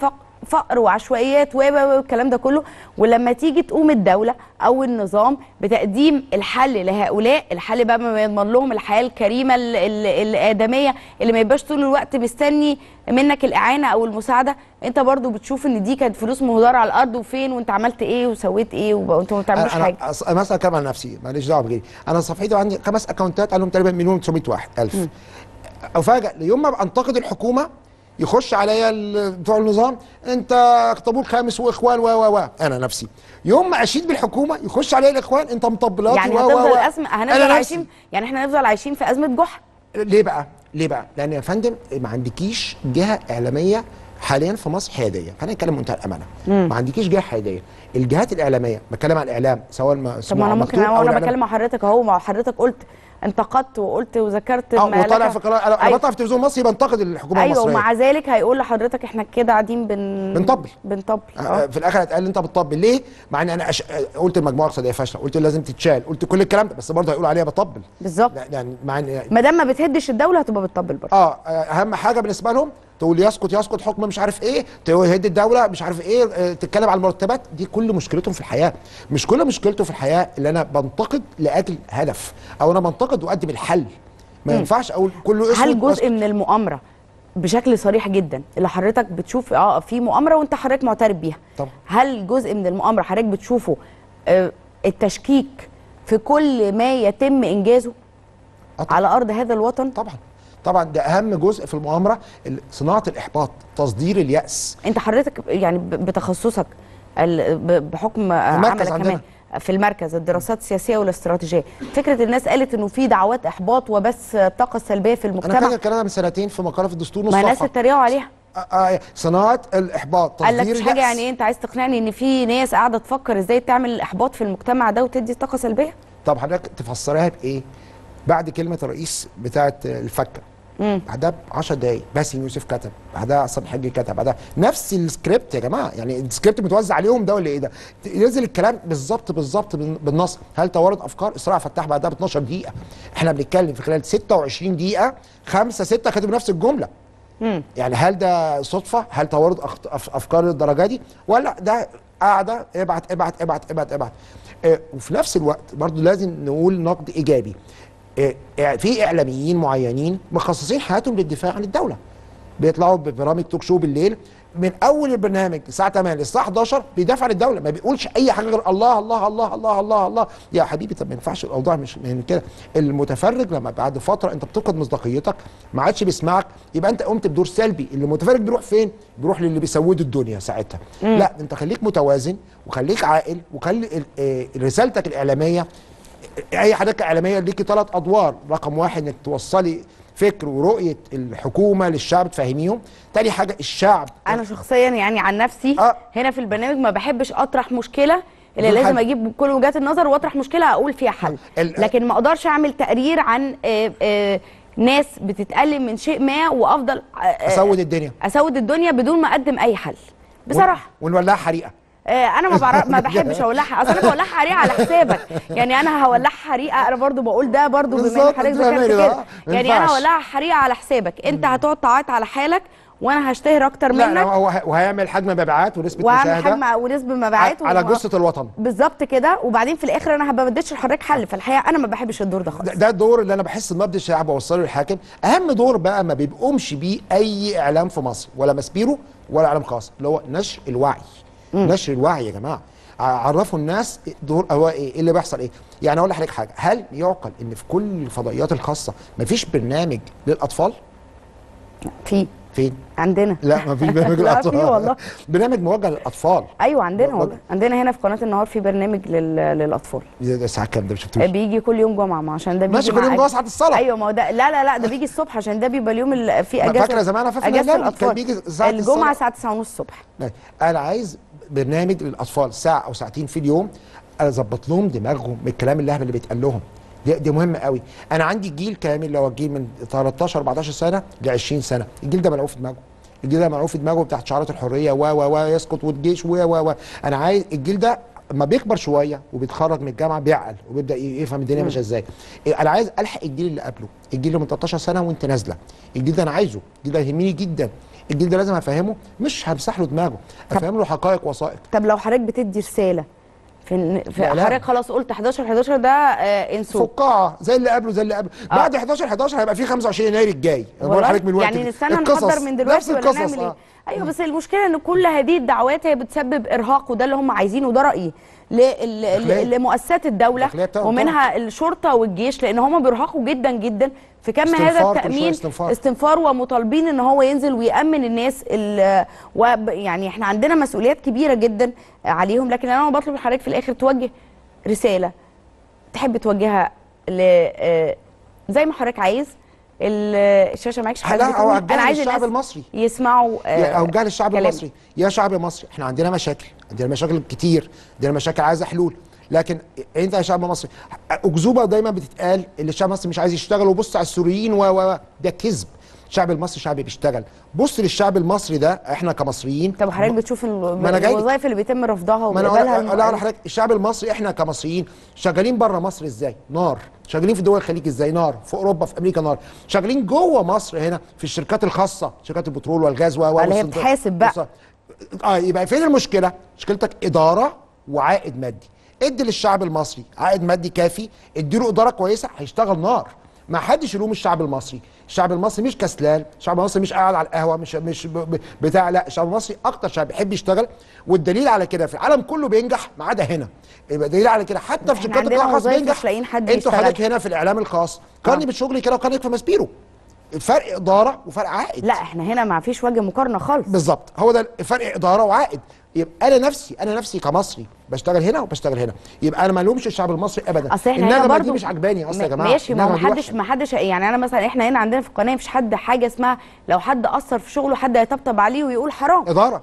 S1: فقر وعشوائيات والكلام ده كله. ولما تيجي تقوم الدوله او النظام بتقديم الحل لهؤلاء، الحل بقى ما يضمن لهم الحياه الكريمه ال ال الادميه اللي ما يبقاش طول الوقت مستني منك الاعانه او المساعده، انت برضو بتشوف ان دي كانت فلوس مهدره على الارض، وفين وانت عملت ايه وسويت ايه وانتوا ما بتعملوش حاجه.
S2: انا مثلا اتكلم عن نفسي، ماليش دعوه بغيري. انا صفحتي عندي خمس اكونتات عليهم تقريبا مليون وتسعمية واحد الف. افاجئ يوم ما انتقد الحكومه يخش عليا بتوع النظام انت طابور خامس واخوان و و و انا نفسي. يوم ما اشيد بالحكومه يخش عليا الاخوان انت مطبلاتي
S1: يعني
S2: و
S1: هتفضل
S2: و
S1: أزمة هنفضل عايشين، يعني احنا هنفضل عايشين في ازمه جحا.
S2: ليه بقى؟ ليه بقى؟ لان يا فندم ما عندكيش جهه اعلاميه حاليا في مصر حياديه، خلينا نتكلم بمنتهى الامانه. ما عندكيش جهه حياديه. الجهات الاعلاميه، بتكلم عن الاعلام سواء ما
S1: طب ما انا ممكن انا بكلم مع حضرتك اهو، مع حضرتك قلت انتقدت وقلت وذكرت
S2: اه وطالع في قناه انا أيوة. بطلع في تلفزيون مصري بنتقد الحكومه
S1: أيوة
S2: المصريه.
S1: ايوه، ومع ذلك هيقول لحضرتك احنا كده قاعدين بن
S2: بنطبل
S1: بنطبل
S2: آه. في الاخر هتقال انت بتطبل ليه؟ مع ان انا أش... قلت المجموعه الاقتصاديه فاشله، قلت لازم تتشال، قلت كل الكلام ده، بس برضه هيقول عليها بطبل.
S1: بالظبط.
S2: يعني مع ان
S1: ما دام ما بتهدش الدوله هتبقى بتطبل برضه.
S2: اه اهم حاجه بالنسبه لهم تقول يسقط يسقط حكم مش عارف ايه، تهد الدوله مش عارف ايه، اه تتكلم على المرتبات. دي كل مشكلتهم في الحياه. مش كل مشكلته في الحياه اللي انا بنتقد لاجل هدف، او انا بنتقد واقدم الحل. ما ينفعش اقول كله اسود.
S1: هل جزء من المؤامره بشكل صريح جدا اللي حضرتك بتشوف اه في مؤامره وانت حضرتك معترف بيها؟
S2: طبعا.
S1: هل جزء من المؤامره حضرتك بتشوفه اه التشكيك في كل ما يتم انجازه أطلع. على ارض هذا الوطن؟
S2: طبعا طبعا ده اهم جزء في المؤامره، صناعه الاحباط، تصدير الياس.
S1: انت حضرتك يعني بتخصصك بحكم عملك كمان في المركز الدراسات السياسيه والاستراتيجيه، فكره الناس قالت انه في دعوات احباط وبس الطاقه السلبيه في المجتمع.
S2: انا فاكر الكلام من سنتين في مقاله في الدستور نص
S1: صفحه، ما ناس اتريقوا عليها.
S2: آه آه صناعه الاحباط، تصدير
S1: الياس. قال لك مش حاجه، يعني ايه انت عايز تقنعني ان في ناس قاعده تفكر ازاي تعمل الاحباط في المجتمع ده وتدي طاقه سلبيه؟
S2: طب حضرتك تفسريها بايه؟ بعد كلمه الرئيس بتاعه الفكه مم. بعدها ب عشر دقايق باسم يوسف كتب، بعدها عصام حجي كتب، بعدها نفس السكريبت يا جماعه. يعني السكريبت متوزع عليهم ده ولا ايه ده؟ ينزل الكلام بالظبط بالظبط بالنص. هل توارد افكار؟ اسراء فتاح بعدها ب اتناشر دقيقه. احنا بنتكلم في خلال ستة وعشرين دقيقه خمسه سته كتبوا نفس الجمله. مم. يعني هل ده صدفه؟ هل توارد افكار للدرجه دي؟ ولا ده قاعده ابعت ابعت ابعت ابعت ابعت. اه وفي نفس الوقت برضو لازم نقول نقد ايجابي. في اعلاميين معينين مخصصين حياتهم للدفاع عن الدوله، بيطلعوا ببرامج توك شو بالليل من اول البرنامج الساعه تمانية للساعه حداشر بيدافع عن الدوله، ما بيقولش اي حاجه غير الله الله الله الله الله الله. يا حبيبي طب ما ينفعش الاوضاع مش من كده. المتفرج لما بعد فتره انت بتفقد مصداقيتك، ما عادش بيسمعك، يبقى انت قمت بدور سلبي. اللي المتفرج بيروح فين؟ بيروح للي بيسودوا الدنيا ساعتها. مم. لا انت خليك متوازن وخليك عاقل وخلي رسالتك الاعلاميه. اي حضرتك اعلاميه ليكي ثلاث ادوار، رقم واحد انك توصلي فكر ورؤيه الحكومه للشعب تفهميهم، تاني حاجه الشعب.
S1: انا شخصيا يعني عن نفسي آه. هنا في البرنامج ما بحبش اطرح مشكله اللي لازم حل. اجيب كل وجهات النظر واطرح مشكله اقول فيها حل، لكن ما اقدرش اعمل تقرير عن آآ آآ ناس بتتألم من شيء ما وافضل
S2: اسود الدنيا
S1: اسود الدنيا بدون ما اقدم اي حل بصراحه.
S2: ونولعها حريقه.
S1: انا ما بعرف ما بحبش اولعها، اصل انا بولعها حريقه على حسابك. يعني انا هولعها حريقه، انا برضو بقول ده برضو بما ان حضرتك ذكرت كده، يعني انا هولعها حريقه على حسابك، انت هتقعد تعيط على حالك وانا هشتهر اكتر منك.
S2: لا وهيعمل حجم مبيعات ونسبه مشاهده
S1: وهعمل حجم ونسبه مبيعات
S2: على جثه الوطن
S1: بالظبط كده، وبعدين في الاخر انا ما بديتش لحضرتك حل. فالحقيقه انا ما بحبش الدور ده خالص.
S2: ده الدور اللي انا بحس ان مبدا الشعب بوصله للحاكم. اهم دور بقى ما بيقومش بيه اي اعلام في مصر، ولا مسبيرو ولا اعلام خاص، اللي هو نشر الوعي. مم. نشر الوعي يا جماعه، عرفوا الناس دور هو ايه, إيه اللي بيحصل ايه. يعني اقول لحضرتك حاجه، هل يعقل ان في كل الفضائيات الخاصه مفيش برنامج للاطفال؟
S1: في
S2: فين؟
S1: عندنا.
S2: لا ما فيش برنامج للاطفال.
S1: لا في والله
S2: برنامج موجه للاطفال.
S1: ايوه عندنا والله، عندنا هنا في قناه النهار في برنامج لل... للاطفال.
S2: ده الساعه كام ده؟ ما شفتوش.
S1: بيجي كل يوم جمعه، ما عشان ده بيجي
S2: ماشي كل يوم جمعه ساعه الصلاه.
S1: ايوه ما هو ده لا لا لا ده بيجي الصبح عشان ده بيبقى اليوم اللي فيه اجازه.
S2: فاكره زمان انا في
S1: اجازه الاطفال
S2: كان بيجي ساعه
S1: الجمعه الساعه تسعة ونص الصبح.
S2: انا عايز برنامج للاطفال ساعه او ساعتين في اليوم، اظبط لهم دماغهم من الكلام اللهبل اللي بيتقال لهم. دي, دي مهمه قوي. انا عندي جيل كامل، اللي هو الجيل من تلتاشر اربعتاشر سنه ل عشرين سنه، الجيل ده ملعوب في دماغه. الجيل ده ملعوب في دماغه تحت شعارات الحريه و و و يسقط والجيش و و و انا عايز الجيل ده اما بيكبر شويه وبيتخرج من الجامعه بيعقل وبيبدا يفهم الدنيا ماشيه ازاي. انا عايز الحق الجيل اللي قبله، الجيل اللي من تلتاشر سنه وانت نازله. الجيل ده انا عايزه، الجيل ده يهمني جدا. الجيل ده لازم افهمه، مش همسح له دماغه، افهم له حقائق وثائق.
S1: طب لو حضرتك بتدي رساله في, في حضرتك خلاص قلت حداشر حداشر ده آه انسوه
S2: فقاعه زي اللي قبله زي اللي قبله آه. بعد حداشر حداشر هيبقى في خمسة وعشرين يناير الجاي، انا بقول لحضرتك من الوقت
S1: يعني نستنى نحضر من دلوقتي ولا نعمل ايه؟ ايوه بس المشكله ان كل هذه الدعوات هي بتسبب ارهاق، وده اللي هم عايزينه، وده رايي لمؤسسات الدوله ومنها الشرطه والجيش، لان هم بيرهقوا جدا جدا في كم هذا التامين
S2: استنفار.
S1: استنفار ومطالبين ان هو ينزل ويامن الناس. ويعني احنا عندنا مسؤوليات كبيره جدا عليهم، لكن انا بطلب لحضرتك في الاخر توجه رساله تحب توجهها ل زي ما حضرتك عايز. الشاشه معاكش حاجه،
S2: انا عايز الشعب المصري
S1: يسمعوا
S2: اوجه للشعب المصري. يا شعب مصري، احنا عندنا مشاكل، عندنا مشاكل كتير، عندنا مشاكل عايزه حلول، لكن انت يا شعب مصري اكذوبه دايما بتتقال اللي الشعب المصري مش عايز يشتغل، وبص على السوريين و ده كذب. الشعب المصري شعب بيشتغل، بص للشعب المصري ده احنا كمصريين.
S1: طب حضرتك بتشوف الوظائف اللي بيتم رفضها
S2: وبيقبلها؟ لا لا حضرتك، الشعب المصري احنا كمصريين شغالين بره مصر ازاي؟ نار. شغالين في دول الخليج ازاي؟ نار. في اوروبا في امريكا نار. شغالين جوه مصر هنا في الشركات الخاصه، شركات البترول والغاز و
S1: اللي هي بتحاسب بقى.
S2: اه يبقى فين المشكله؟ مشكلتك اداره وعائد مادي. ادي للشعب المصري عائد مادي كافي، اديله اداره كويسه، هيشتغل نار. ما حدش يلوم الشعب المصري، الشعب المصري مش كسلان، الشعب المصري مش قاعد على القهوه، مش مش بتاع، لا الشعب المصري اكتر شعب بيحب يشتغل، والدليل على كده في العالم كله بينجح ما عدا هنا. يبقى دليل على كده حتى في شركات القطاع الخاص بينجح. انتوا حضرتك هنا في الاعلام الخاص قارني آه. بالشغل كده وقارنك في ماسبيرو، فرق اداره وفرق عائد.
S1: لا احنا هنا ما فيش وجه مقارنه خالص.
S2: بالظبط، هو ده فرق اداره وعائد. يبقى انا نفسي انا نفسي كمصري بشتغل هنا وبشتغل هنا، يبقى انا ما الومش الشعب المصري ابدا.
S1: اصل احنا هنا برضه
S2: دي مش عجباني اصلا يا جماعه.
S1: ماشي، ما حدش ما حدش يعني انا مثلا احنا هنا عندنا في القناه مفيش حد حاجه اسمها لو حد اثر في شغله حد هيطبطب عليه ويقول حرام.
S2: اداره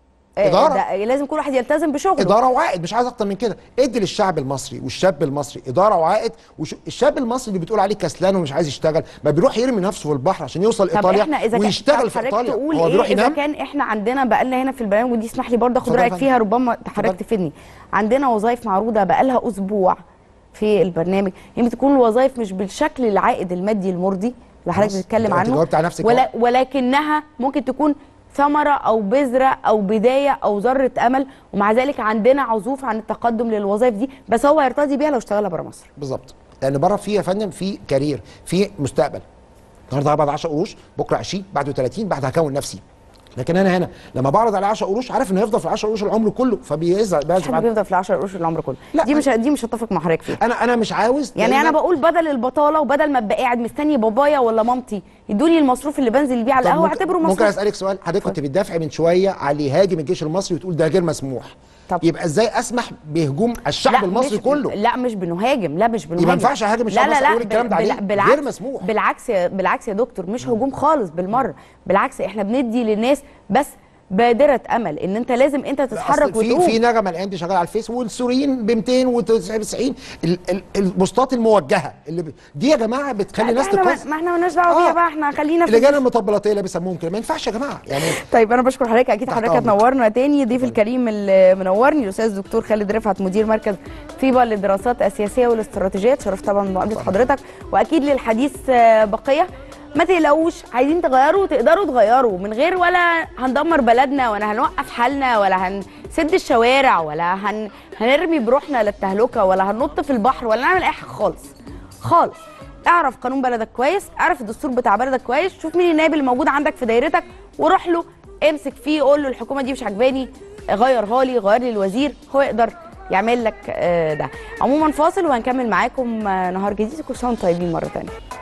S2: اداره
S1: ده لازم كل واحد يلتزم بشغله.
S2: اداره وعائد، مش عايز اكتر من كده. ادي للشعب المصري والشاب المصري اداره وعائد. والشاب المصري اللي بتقول عليه كسلان ومش عايز يشتغل، ما بيروح يرمي نفسه في البحر عشان يوصل ايطاليا ويشتغل في ايطاليا.
S1: هو بيروح ينام. اذا كان احنا عندنا بقى لنا هنا في البرنامج، ودي اسمح لي برضه اخد رايك فيها، ربما حضرتك تفيدني. عندنا وظائف معروضه بقى لها اسبوع في البرنامج، يمكن تكون الوظائف مش بالشكل العائد المادي المرضي اللي حضرتك بتتكلم عنه، ولا ولكنها ممكن تكون ثمرة أو بذرة أو بداية أو ذرة أمل، ومع ذلك عندنا عزوف عن التقدم للوظائف دي، بس هو هيرتضي بيها لو اشتغلها بره مصر.
S2: بالظبط، لأن بره في يا فندم في كارير، في مستقبل. النهارده بعد عشرة قروش، بكره عشرين، بعده ثلاثين، بعد هكون نفسي. لكن انا هنا لما بعرض عليه عشرة قروش عارف انه هيفضل في عشرة قروش العمر كله، فبيزعل بيزعل.
S1: مش بيفضل في عشرة قروش العمر كله. لا دي مش دي مش هتفق مع حضرتك فيها.
S2: انا انا مش عاوز
S1: يعني انا بقول بدل البطاله وبدل ما ابقى قاعد مستني بابايا ولا مامتي يدوني المصروف اللي بنزل بيه على القهوه اعتبره مصروف.
S2: ممكن اسالك سؤال؟ حضرتك كنت بتدافعي من شويه على اللي يهاجم الجيش المصري وتقول ده غير مسموح. طب يبقى ازاي اسمح بهجوم الشعب المصري كله؟
S1: لا مش بنهاجم، لا مش بنهاجم.
S2: ما ينفعش اهاجم الشعب المصري اقول الكلام ده عليه
S1: بالعكس
S2: غير مسموح.
S1: بالعكس بالعكس يا دكتور، مش هجوم خالص بالمره، بالعكس احنا بندي للناس بس بادرة امل ان انت لازم انت تتحرك وتقوم.
S2: في في نغمه الايام دي شغاله على الفيس، والسوريين ب مئتين وتسعين البوستات الموجهه اللي ب... دي يا جماعه بتخلي الناس تقاس.
S1: ما احنا مالناش دعوه بيها بقى، احنا خلينا في
S2: اللجان المطبلاتيه اللي بيسموهم كده، ما ينفعش يا جماعه يعني.
S1: طيب انا بشكر حضرتك، اكيد حضرتك هتنورنا تاني. ضيف الكريم اللي منورني الاستاذ الدكتور خالد رفعت، مدير مركز طيبه للدراسات السياسيه والاستراتيجيات. شرفت طبعا بمقابله حضرتك، واكيد للحديث بقيه. ما تقلقوش، عايزين تغيروا تقدروا تغيروا من غير ولا هندمر بلدنا ولا هنوقف حالنا ولا هنسد الشوارع ولا هن... هنرمي بروحنا للتهلكه ولا هننط في البحر ولا نعمل اي حاجه خالص خالص. اعرف قانون بلدك كويس، اعرف الدستور بتاع بلدك كويس، شوف مين النائب اللي موجود عندك في دايرتك وروح له امسك فيه، قول له الحكومه دي مش عجباني، غيرها لي، غير لي الوزير، هو يقدر يعمل لك ده. عموما فاصل وهنكمل معاكم نهار جديد. كل سنه وانتم طيبين مره ثانيه.